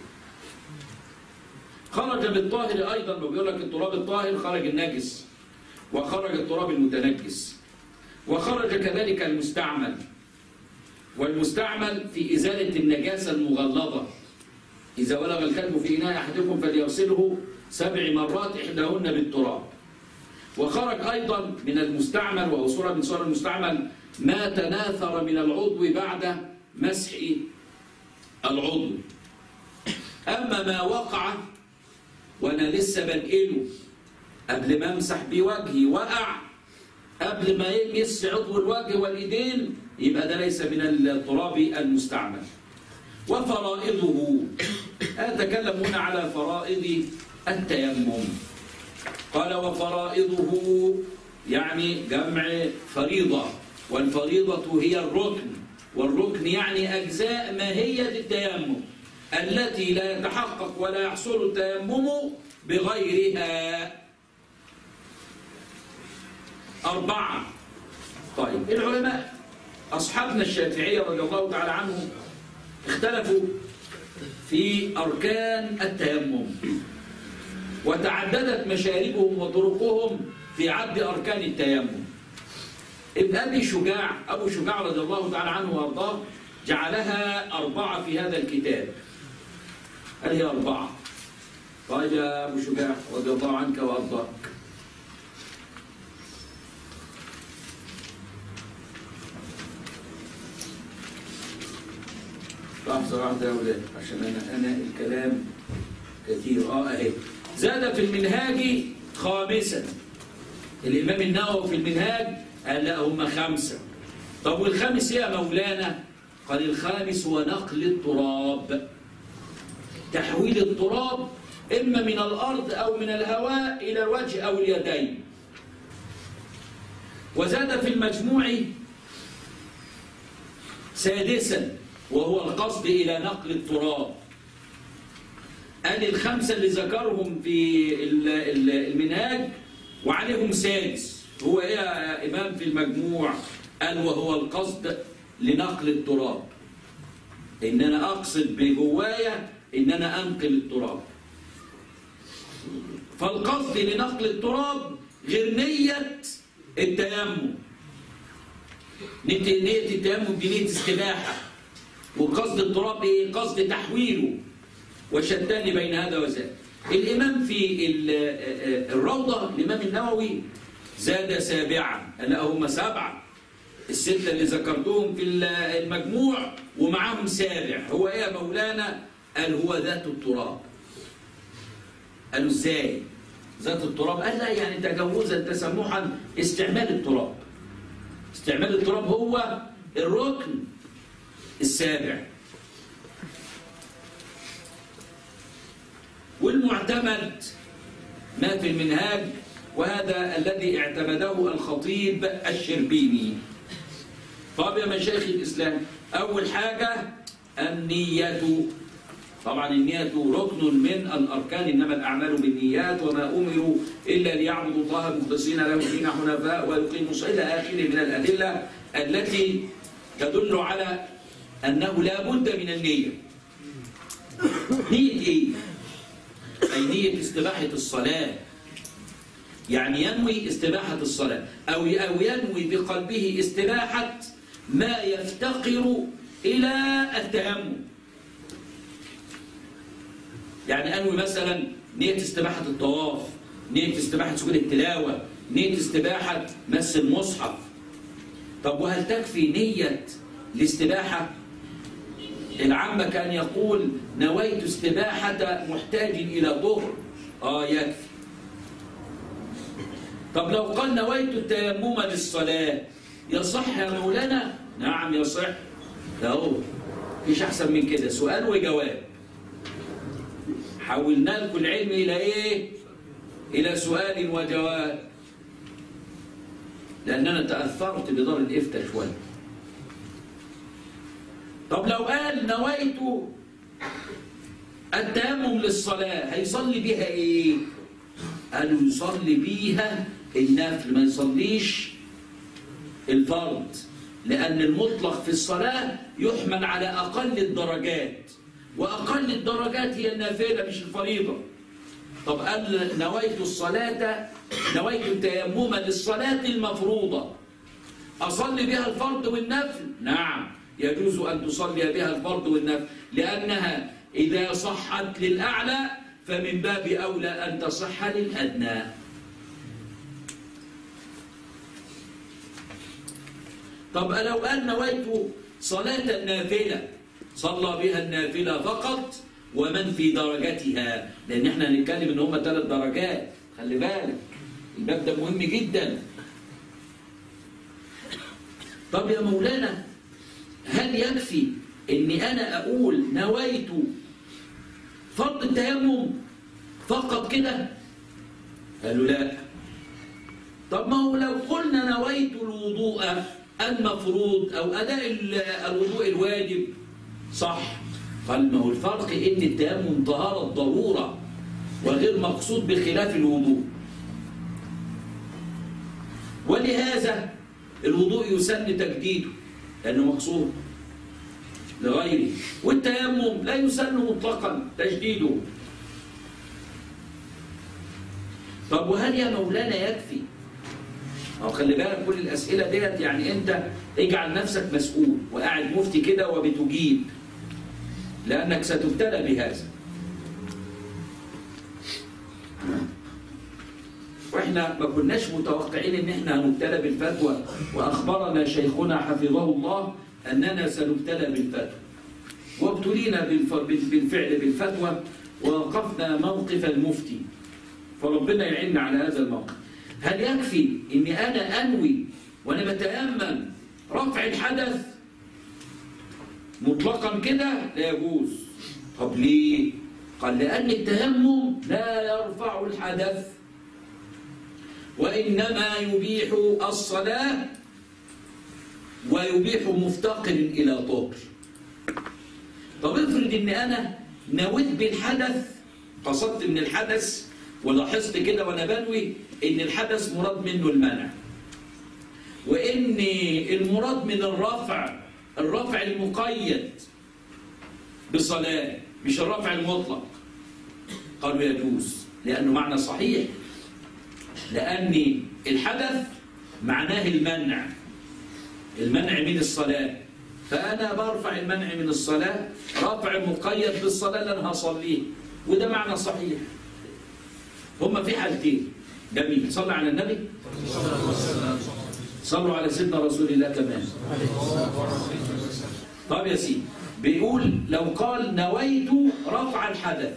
خرج بالطاهر أيضا، بيقول لك التراب الطاهر خرج النجس، وخرج التراب المتنجس، وخرج كذلك المستعمل. والمستعمل في إزالة النجاسة المغلظة، إذا ولغ الكلب في إناء أحدكم فليغسله سبع مرات إحداهن بالتراب. وخرج أيضا من المستعمل، وهو صورة من صور المستعمل، ما تناثر من العضو بعد مسح العضو. أما ما وقع وأنا لسه بنقله قبل ما أمسح بوجهي وقع قبل ما يمس عضو الوجه والإيدين، يبقى ده ليس من التراب المستعمل. وفرائضه، أتكلم هنا على فرائض التيمم. قال وفرائضه يعني جمع فريضة، والفريضة هي الركن، والركن يعني أجزاء ماهية التيمم التي لا يتحقق ولا يحصل التيمم بغيرها. أربعة. طيب العلماء أصحابنا الشافعية رضي الله تعالى عنهم اختلفوا في أركان التيمم، وتعددت مشاربهم وطرقهم في عد أركان التيمم. ابن أبي شجاع أبو شجاع رضي الله تعالى عنه وأرضاه جعلها أربعة في هذا الكتاب. هل هي أربعة؟ قال يا أبو شجاع رضي الله عنك وأرضاك. لحظة واحدة يا أولاد عشان أنا أنا الكلام كثير. آه أهي. زاد في المنهاج خامسا. الإمام النووي في المنهاج قال لا هم خمسة. طب والخامس إيه يا مولانا؟ قال الخامس هو نقل التراب. تحويل التراب إما من الأرض أو من الهواء إلى الوجه أو اليدين. وزاد في المجموع سادسا وهو القصد إلى نقل التراب. قال الخمسة اللي ذكرهم في المنهاج وعليهم سادس. هو إيه يا إمام في المجموع؟ قال وهو القصد لنقل التراب. إن أنا أقصد بجوايا إن أنا أنقل التراب. فالقصد لنقل التراب غير نية التيمم. نية التيمم دي نية استباحة. وقصد التراب إيه؟ قصد تحويله. وشتان بين هذا وذاك. الإمام في الروضة الإمام النووي زاد سابعا. لا هم سبعة. الستة اللي ذكرتهم في المجموع ومعهم سابع. هو إيه يا مولانا؟ قال هو ذات التراب. قالوا إزاي؟ ذات التراب؟ قال لا يعني تجوزا تسمحا استعمال التراب. استعمال التراب هو الركن السابع. والمعتمد ما في المنهاج وهذا الذي اعتمده الخطيب الشربيني. طب يا مشايخ الإسلام أول حاجة النية. طبعا النية ركن من الأركان إنما الأعمال بالنيات وما أمروا إلا ليعبدوا الله مخلصين له الدين حنفاء ويقيموا الصلاة إلى آخره من الأدلة التي تدل على أنه لا بد من النية. نية إيه؟ أي نية استباحة الصلاة. يعني ينوي استباحة الصلاة أو أو ينوي بقلبه استباحة ما يفتقر إلى التيمم. يعني أنوي مثلا نية استباحة الطواف، نية استباحة سجود التلاوة، نية استباحة مس المصحف. طب وهل تكفي نية الاستباحة؟ العامة كان يقول نويت استباحة محتاج إلى طهر. آه يكفي. طب لو قال نويت التيمم للصلاة يصح يا مولانا؟ نعم يصح. ده هو مفيش أحسن من كده. سؤال وجواب. حولنا لكم العلم إلى إيه؟ إلى سؤال وجواب. لأن أنا تأثرت بدار الإفتاء شوية. طب لو قال نويت التيمم للصلاة هيصلي بيها إيه؟ قالوا يصلي بيها النفل ما يصليش الفرض. لأن المطلق في الصلاة يحمل على أقل الدرجات وأقل الدرجات هي النافلة مش الفريضة. طب قال نويت الصلاة نويت التيمم للصلاة المفروضة أصلي بها الفرض والنفل؟ نعم يجوز أن تصلي بها الفرض والنفل لأنها إذا صحت للأعلى فمن باب أولى أن تصح للأدنى. طب لو قال نويت صلاة النافلة صلى بها النافلة فقط ومن في درجتها. لأن احنا هنتكلم إن هم ثلاث درجات. خلي بالك الباب ده مهم جدا. طب يا مولانا هل يكفي إني أنا أقول نويت فرض التيمم فقط كده؟ قالوا لا. طب ما هو لو قلنا نويت الوضوء المفروض أو أداء الوضوء الواجب صح. قال ما هو الفرق إن التيمم طهارة ضرورة وغير مقصود بخلاف الوضوء. ولهذا الوضوء يسن تجديده لأنه مقصود لغيره. والتيمم لا يسن مطلقا تجديده. طب وهل يا مولانا يكفي أو خلي بالك كل الأسئلة ديت يعني أنت اجعل نفسك مسؤول وقاعد مفتي كده وبتجيب، لأنك ستبتلى بهذا. واحنا ما كناش متوقعين ان احنا هنبتلى بالفتوى، واخبرنا شيخنا حفظه الله اننا سنبتلى بالفتوى، وابتلينا بالفعل بالفتوى ووقفنا موقف المفتي، فربنا يعيننا على هذا الموقف. هل يكفي اني انا انوي وانا بتيمم رفع الحدث مطلقا كده؟ لا يجوز. طب ليه؟ قال لان التيمم لا يرفع الحدث، وإنما يبيح الصلاة ويبيح مفتقر إلى طهر. طب افرض إن أنا نويت بالحدث، قصدت من الحدث ولاحظت كده وأنا بنوي إن الحدث مراد منه المنع، وإن المراد من الرفع الرفع المقيد بصلاة مش الرفع المطلق. قالوا يجوز لأنه معنى صحيح، لأن الحدث معناه المنع، المنع من الصلاة، فأنا برفع المنع من الصلاة رفع مقيد بالصلاة اللي أنا هصليه، وده معنى صحيح. هما في حالتين. جميل. صلى على النبي، صلوا على سيدنا رسول الله كمان. طب يا سيدي، بيقول لو قال نويت رفع الحدث،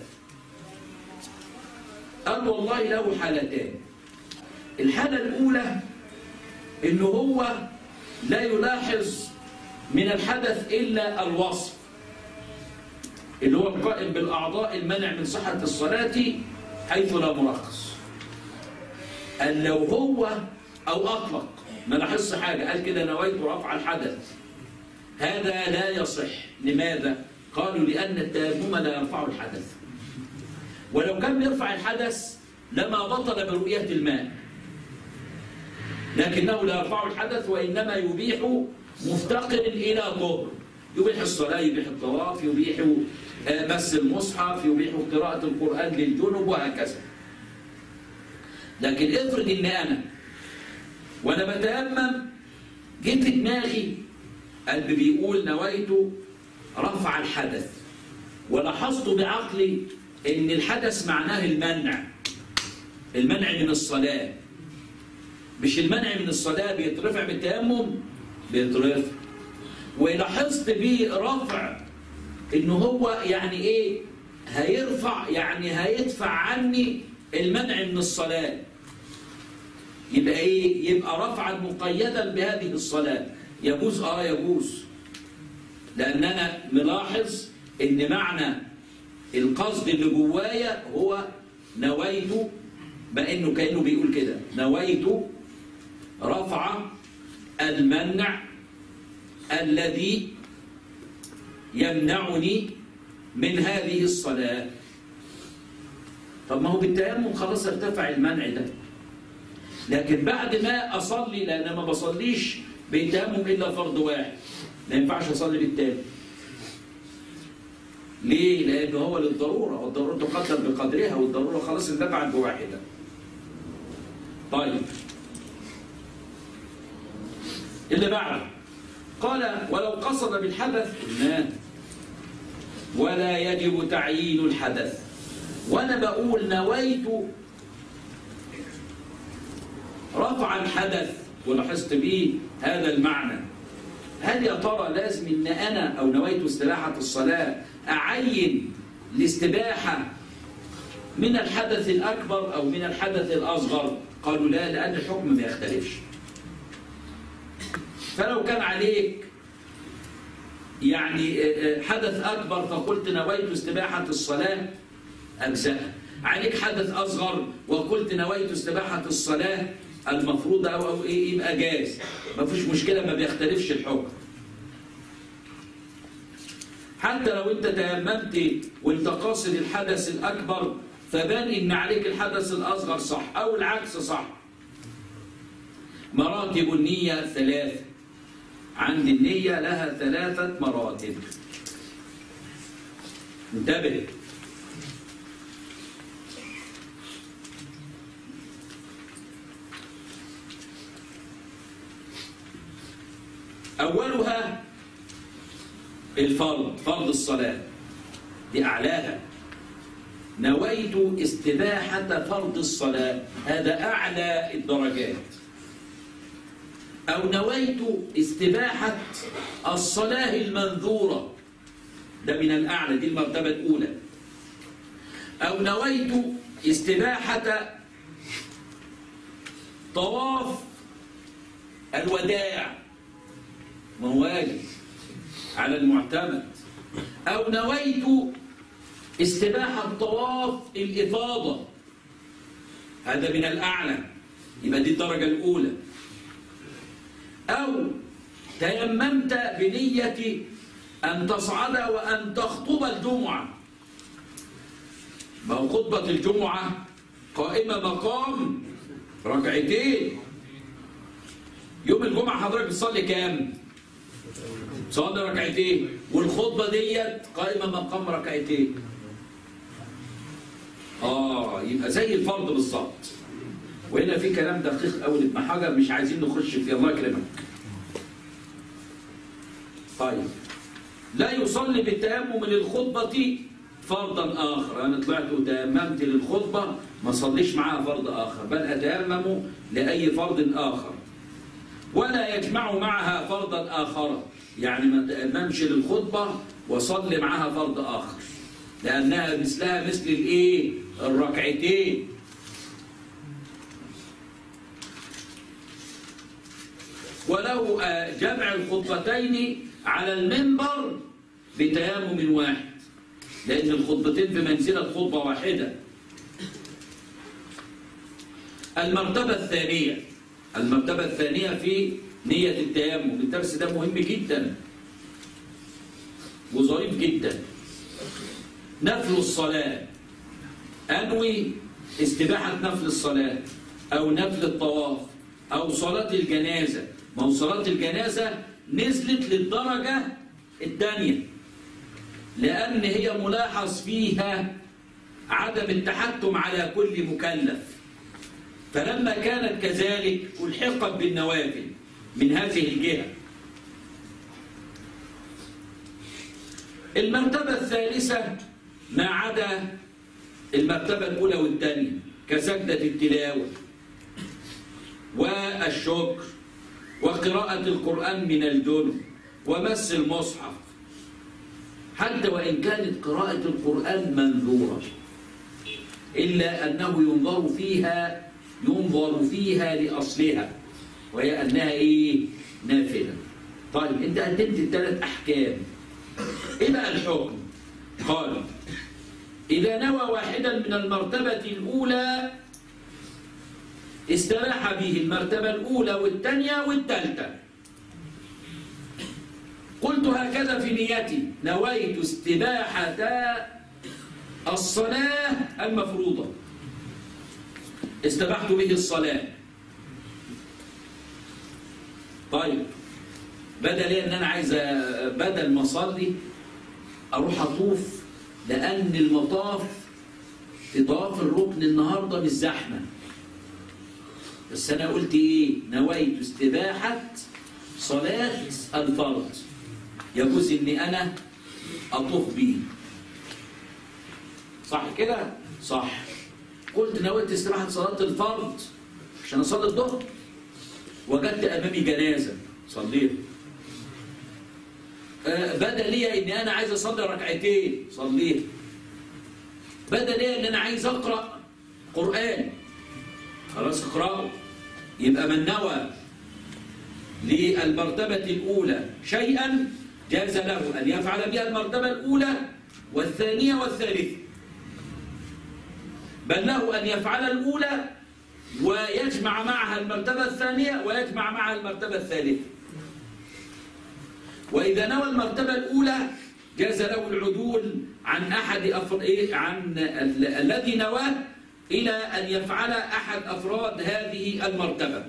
قال والله له حالتان. الحالة الأولى إنه هو لا يلاحظ من الحدث إلا الوصف اللي هو القائم بالأعضاء المنع من صحة الصلاة حيث لا مرخص. قال لو هو أو أطلق ما لاحظش حاجة، قال كده نويت رفع الحدث، هذا لا يصح. لماذا؟ قالوا لأن التيمم لا يرفع الحدث، ولو كان بيرفع الحدث لما بطل برؤية الماء، لكنه لا يرفع الحدث وإنما يبيح مفتقر إلى طهر، يبيح الصلاة، يبيح الطواف، يبيح مس المصحف، يبيح قراءة القرآن للجنب وهكذا. لكن افرض إن أنا وأنا بتيمم جيت في دماغي قلبي بيقول نويت رفع الحدث، ولاحظت بعقلي إن الحدث معناه المنع، المنع من الصلاة. مش المنع من الصلاة بيترفع بالتيمم؟ بيترفع. ولاحظت بيه رفع إنه هو يعني إيه؟ هيرفع، يعني هيدفع عني المنع من الصلاة. يبقى إيه؟ يبقى رفعا مقيدا بهذه الصلاة. يجوز؟ آه يجوز، لأن أنا ملاحظ إن معنى القصد اللي جوايا هو نويت، بأنه كأنه بيقول كده نويت رفع المنع الذي يمنعني من هذه الصلاة. طب ما هو بالتيمم خلاص ارتفع المنع ده، لكن بعد ما أصلي، لأن ما بصليش بالتيمم إلا فرض واحد، ما ينفعش أصلي بالتيمم. ليه؟ لأنه هو للضرورة، والضرورة تقدر بقدرها، والضرورة خلاص اندفعت بواحدة. طيب اللي بعده قال ولو قصد بالحدث قلنا ولا يجب تعيين الحدث. وأنا بقول نويت رفع الحدث ولاحظت به هذا المعنى، هل يا ترى لازم إن أنا أو نويت استباحة الصلاة أعين الاستباحة من الحدث الأكبر أو من الحدث الأصغر؟ قالوا لا، لأن الحكم ما يختلفش. فلو كان عليك يعني حدث أكبر فقلت نويت استباحة الصلاة أجزاء، عليك حدث أصغر وقلت نويت استباحة الصلاة المفروضة أو أو إيه يبقى جاز، ما فيش مشكلة، ما بيختلفش الحكم. حتى لو أنت تيممت وأنت قاصد الحدث الأكبر فبان إن عليك الحدث الأصغر صح، أو العكس صح. مراتب النية ثلاثة، عند النية لها ثلاثة مراتب. انتبه، أولها الفرض، فرض الصلاة دي أعلاها. نويت استباحة فرض الصلاة، هذا أعلى الدرجات. أو نويت استباحة الصلاة المنذورة، ده من الأعلى، دي المرتبة الأولى. أو نويت استباحة طواف الوداع، مواجب على المعتمد. أو نويت استباحة طواف الإفاضة، هذا من الأعلى، يبقى دي الدرجة الأولى. أو تيممت بنية أن تصعد وأن تخطب الجمعة، ما هو خطبة الجمعة قائمة مقام ركعتين. يوم الجمعة حضرتك بتصلي كام؟ تصلي ركعتين، والخطبة ديت قائمة مقام ركعتين. آه يبقى زي الفرض بالظبط. وهنا في كلام دقيق أوي لابن حجر مش عايزين نخش فيه، الله يكرمك. طيب، لا يصلي بالتيمم للخطبة فرضا آخر، أنا طلعت وتيممت للخطبة ما صليش معاها فرض آخر، بل أتيمم لأي فرض آخر. ولا يجمع معها فرضا آخر، يعني ما تيممش للخطبة وصلي معاها فرض آخر، لأنها مثلها مثل الإيه؟ الركعتين. ولو جمع الخطبتين على المنبر بتيمم واحد، لأن الخطبتين بمنزلة خطبة واحدة. المرتبة الثانية، المرتبة الثانية في نية التيمم، الدرس ده مهم جدا وظريف جدا. نفل الصلاة، أنوي استباحة نفل الصلاة أو نفل الطواف أو صلاة الجنازة. ما هو صلاة الجنازة نزلت للدرجة الثانية، لأن هي ملاحظ فيها عدم التحتم على كل مكلف، فلما كانت كذلك ألحقت بالنوافل من هذه الجهة. المرتبة الثالثة ما عدا المرتبة الأولى والثانية، كسجدة التلاوة والشكر وقراءة القرآن من الجنب ومس المصحف، حتى وإن كانت قراءة القرآن منذورة، إلا أنه ينظر فيها ينظر فيها لأصلها، وهي أنها إيه؟ نافلة. طيب أنت قدمت الثلاث أحكام، إيه بقى الحكم؟ قال: إذا نوى واحدا من المرتبة الأولى استراح به المرتبة الأولى والثانية والثالثة. قلت هكذا في نيتي: نويت استباحة الصلاة المفروضة، استبحت به الصلاة. طيب، بدل ايه ان انا عايز بدل ما اصلي اروح اطوف، لان المطاف في طواف الركن النهارده مش زحمه، بس انا قلت ايه؟ نويت استباحه صلاه الفرض، يجوز اني انا اطوف به. صح كده؟ صح. قلت نويت استباحه صلاه الفرض عشان اصلي الظهر، وجدت امامي جنازه صليت. آه بدا لي اني انا عايز اصلي ركعتين صليت. بدا لي ان انا عايز اقرا قران، خلاص اقراه. يبقى من نوى للمرتبه الاولى شيئا جاز له ان يفعل بها المرتبه الاولى والثانيه والثالثه، بل له ان يفعل الاولى ويجمع معها المرتبة الثانية ويجمع معها المرتبة الثالثة. وإذا نوى المرتبة الأولى جاز له العدول عن أحد أفر... عن ال... الذي نواه إلى أن يفعل أحد أفراد هذه المرتبة.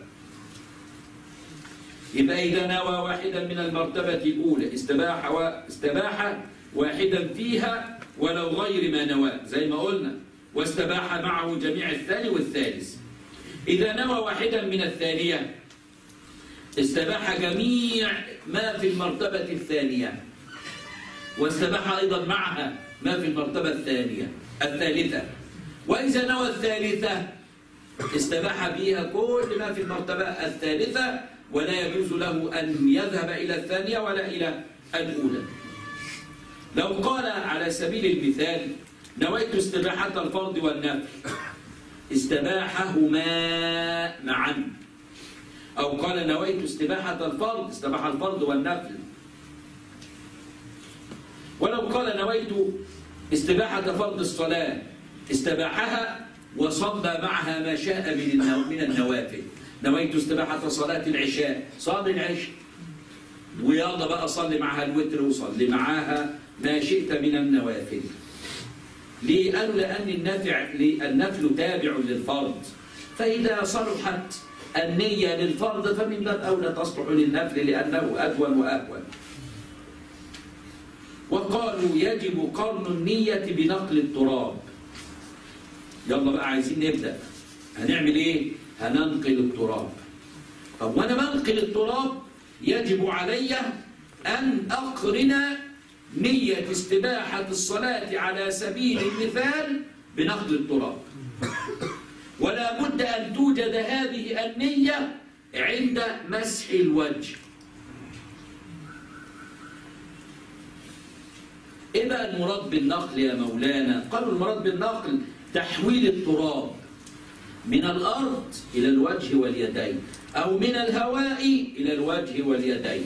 يبقى إذا نوى واحدا من المرتبة الأولى استباح واستباح واحدا فيها ولو غير ما نواه زي ما قلنا، واستباح معه جميع الثاني والثالث. إذا نوى واحدا من الثانية استباح جميع ما في المرتبة الثانية، واستباح أيضا معها ما في المرتبة الثانية الثالثة. وإذا نوى الثالثة استباح بها كل ما في المرتبة الثالثة، ولا يجوز له أن يذهب إلى الثانية ولا إلى الأولى. لو قال على سبيل المثال نويت استباحة الفرض والنفل، استباحهما معا. أو قال نويت استباحة الفرض، استباح الفرض والنفل. ولو قال نويت استباحة فرض الصلاة، استباحها وصلى معها ما شاء من النوافل. نويت استباحة صلاة العشاء، صلي العشاء ويلا بقى صلي معها الوتر وصلي معها ما شئت من النوافل. ليه؟ قالوا لأن النفع النفل تابع للفرض، فإذا صلحت النية للفرض فمن باب أولى تصلح للنفل لأنه أدون وأهون. وقالوا يجب قرن النية بنقل التراب. يلا بقى عايزين نبدأ، هنعمل إيه؟ هننقل التراب. طب وأنا بنقل التراب يجب علي أن أقرن نية استباحة الصلاة على سبيل المثال بنقل التراب، ولا بد أن توجد هذه النية عند مسح الوجه. إيه بقى المراد بالنقل يا مولانا؟ قالوا المراد بالنقل تحويل التراب من الأرض إلى الوجه واليدين، أو من الهواء إلى الوجه واليدين.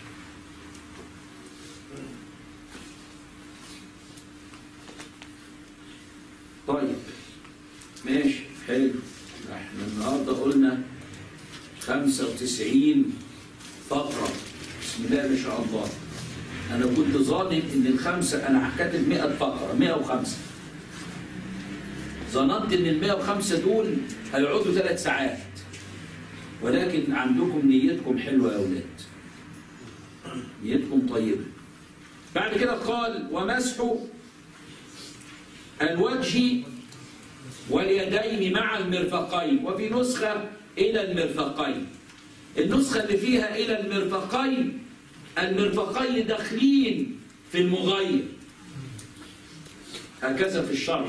طيب ماشي حلو. احنا النهارده قلنا خمسة وتسعين فقرة، بسم الله ما شاء الله. أنا كنت ظانن إن الخمسة، أنا كاتب مئة فقرة، مئة وخمسة. ظننت إن ال مئة وخمسة دول هيقعدوا ثلاث ساعات، ولكن عندكم نيتكم حلوة يا أولاد، نيتكم طيبة. بعد كده قال ومسح الوجه واليدين مع المرفقين، وفي نسخة إلى المرفقين. النسخة اللي فيها إلى المرفقين، المرفقين داخلين في المغير، هكذا في الشرح.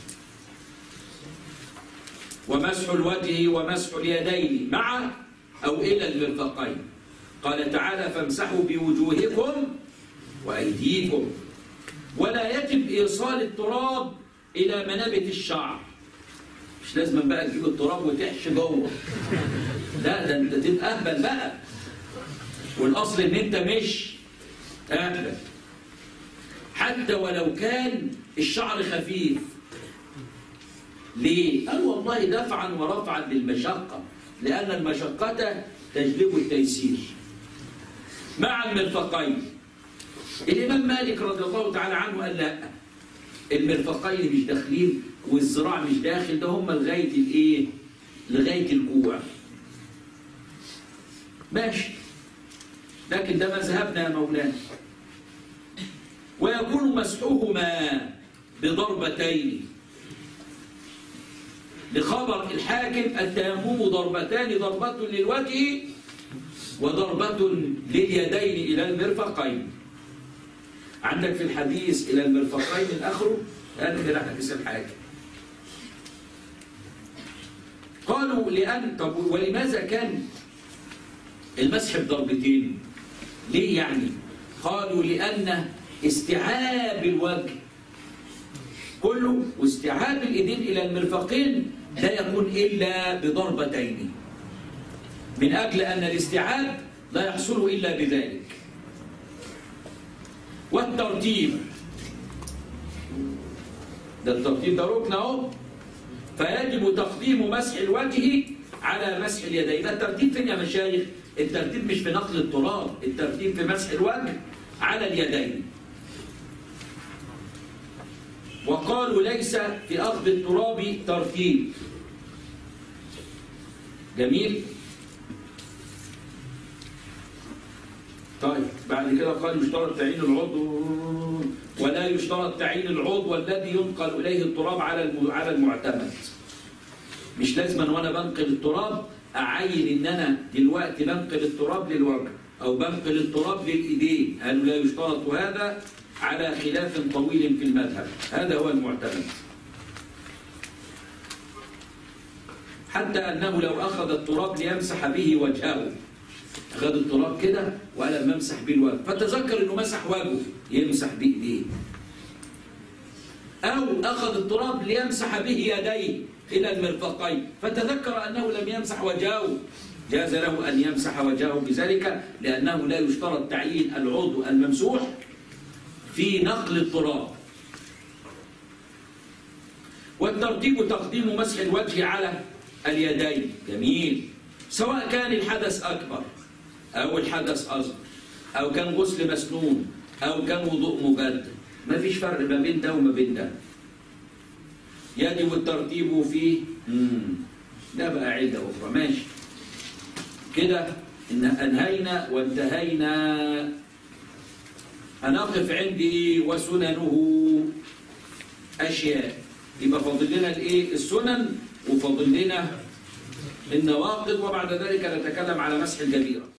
ومسح الوجه ومسح اليدين مع أو إلى المرفقين. قال تعالى فامسحوا بوجوهكم وأيديكم. ولا يجب إيصال التراب إلى منابت الشعر. مش لازم بقى تجيب التراب وتحشي جوه، لا ده انت تبقى اهبل بقى. والاصل ان انت مش اهبل، حتى ولو كان الشعر خفيف. ليه؟ قال والله دفعا ورفعا للمشقه، لان المشقه تجلب التيسير. مع المرفقين، الامام مالك رضي الله تعالى عنه قال لا، المرفقين مش داخلين والذراع مش داخل، ده هم لغايه الايه؟ لغايه الكوع. ماشي، لكن ده مذهبنا يا مولانا. ويكون مسحهما بضربتين، لخبر الحاكم التيمم ضربتان، ضربة للوجه وضربة لليدين إلى المرفقين. عندك في الحديث إلى المرفقين من آخره، قالوا كده حديث الحاكم. قالوا لأن طب ولماذا كان المسح بضربتين؟ ليه يعني؟ قالوا لأن استيعاب الوجه كله واستيعاب الإيدين إلى المرفقين لا يكون إلا بضربتين، من أجل أن الاستيعاب لا يحصل إلا بذلك. والترتيب، ده الترتيب ده ركن اهو، فيجب تقديم مسح الوجه على مسح اليدين. الترتيب فين يا مشايخ؟ الترتيب مش في نقل التراب، الترتيب في مسح الوجه على اليدين. وقالوا ليس في أخذ التراب ترتيب. جميل. طيب بعد كده قال يشترط تعيين العضو، ولا يشترط تعيين العضو الذي ينقل إليه التراب على على المعتمد. مش لازما وانا بنقل التراب أعين إن أنا دلوقتي بنقل التراب للوجه أو بنقل التراب للإيدين، قالوا لا يشترط هذا على خلاف طويل في المذهب، هذا هو المعتمد. حتى أنه لو أخذ التراب ليمسح به وجهه، أخذ التراب كده وقال ممسح به الوجه، فتذكر أنه مسح وجهه يمسح بإيديه. أو أخذ التراب ليمسح به يديه إلى المرفقين، فتذكر أنه لم يمسح وجهه، جاز له أن يمسح وجهه بذلك، لأنه لا يشترط تعيين العضو الممسوح في نقل التراب. والترتيب تقديم مسح الوجه على اليدين، جميل، سواء كان الحدث أكبر أو الحدث أصغر، أو كان غسل مسنون أو كان وضوء مجدد، ما فيش فرق ما بين ده وما بين ده. يجب الترتيب فيه ده بقى عدة أخرى. ماشي كده، إن أنهينا وانتهينا. هنقف عندي وسننه أشياء، يبقى فاضل لنا الإيه؟ السنن، وفاضل لنا النواقض، وبعد ذلك نتكلم على مسح الجبيرة.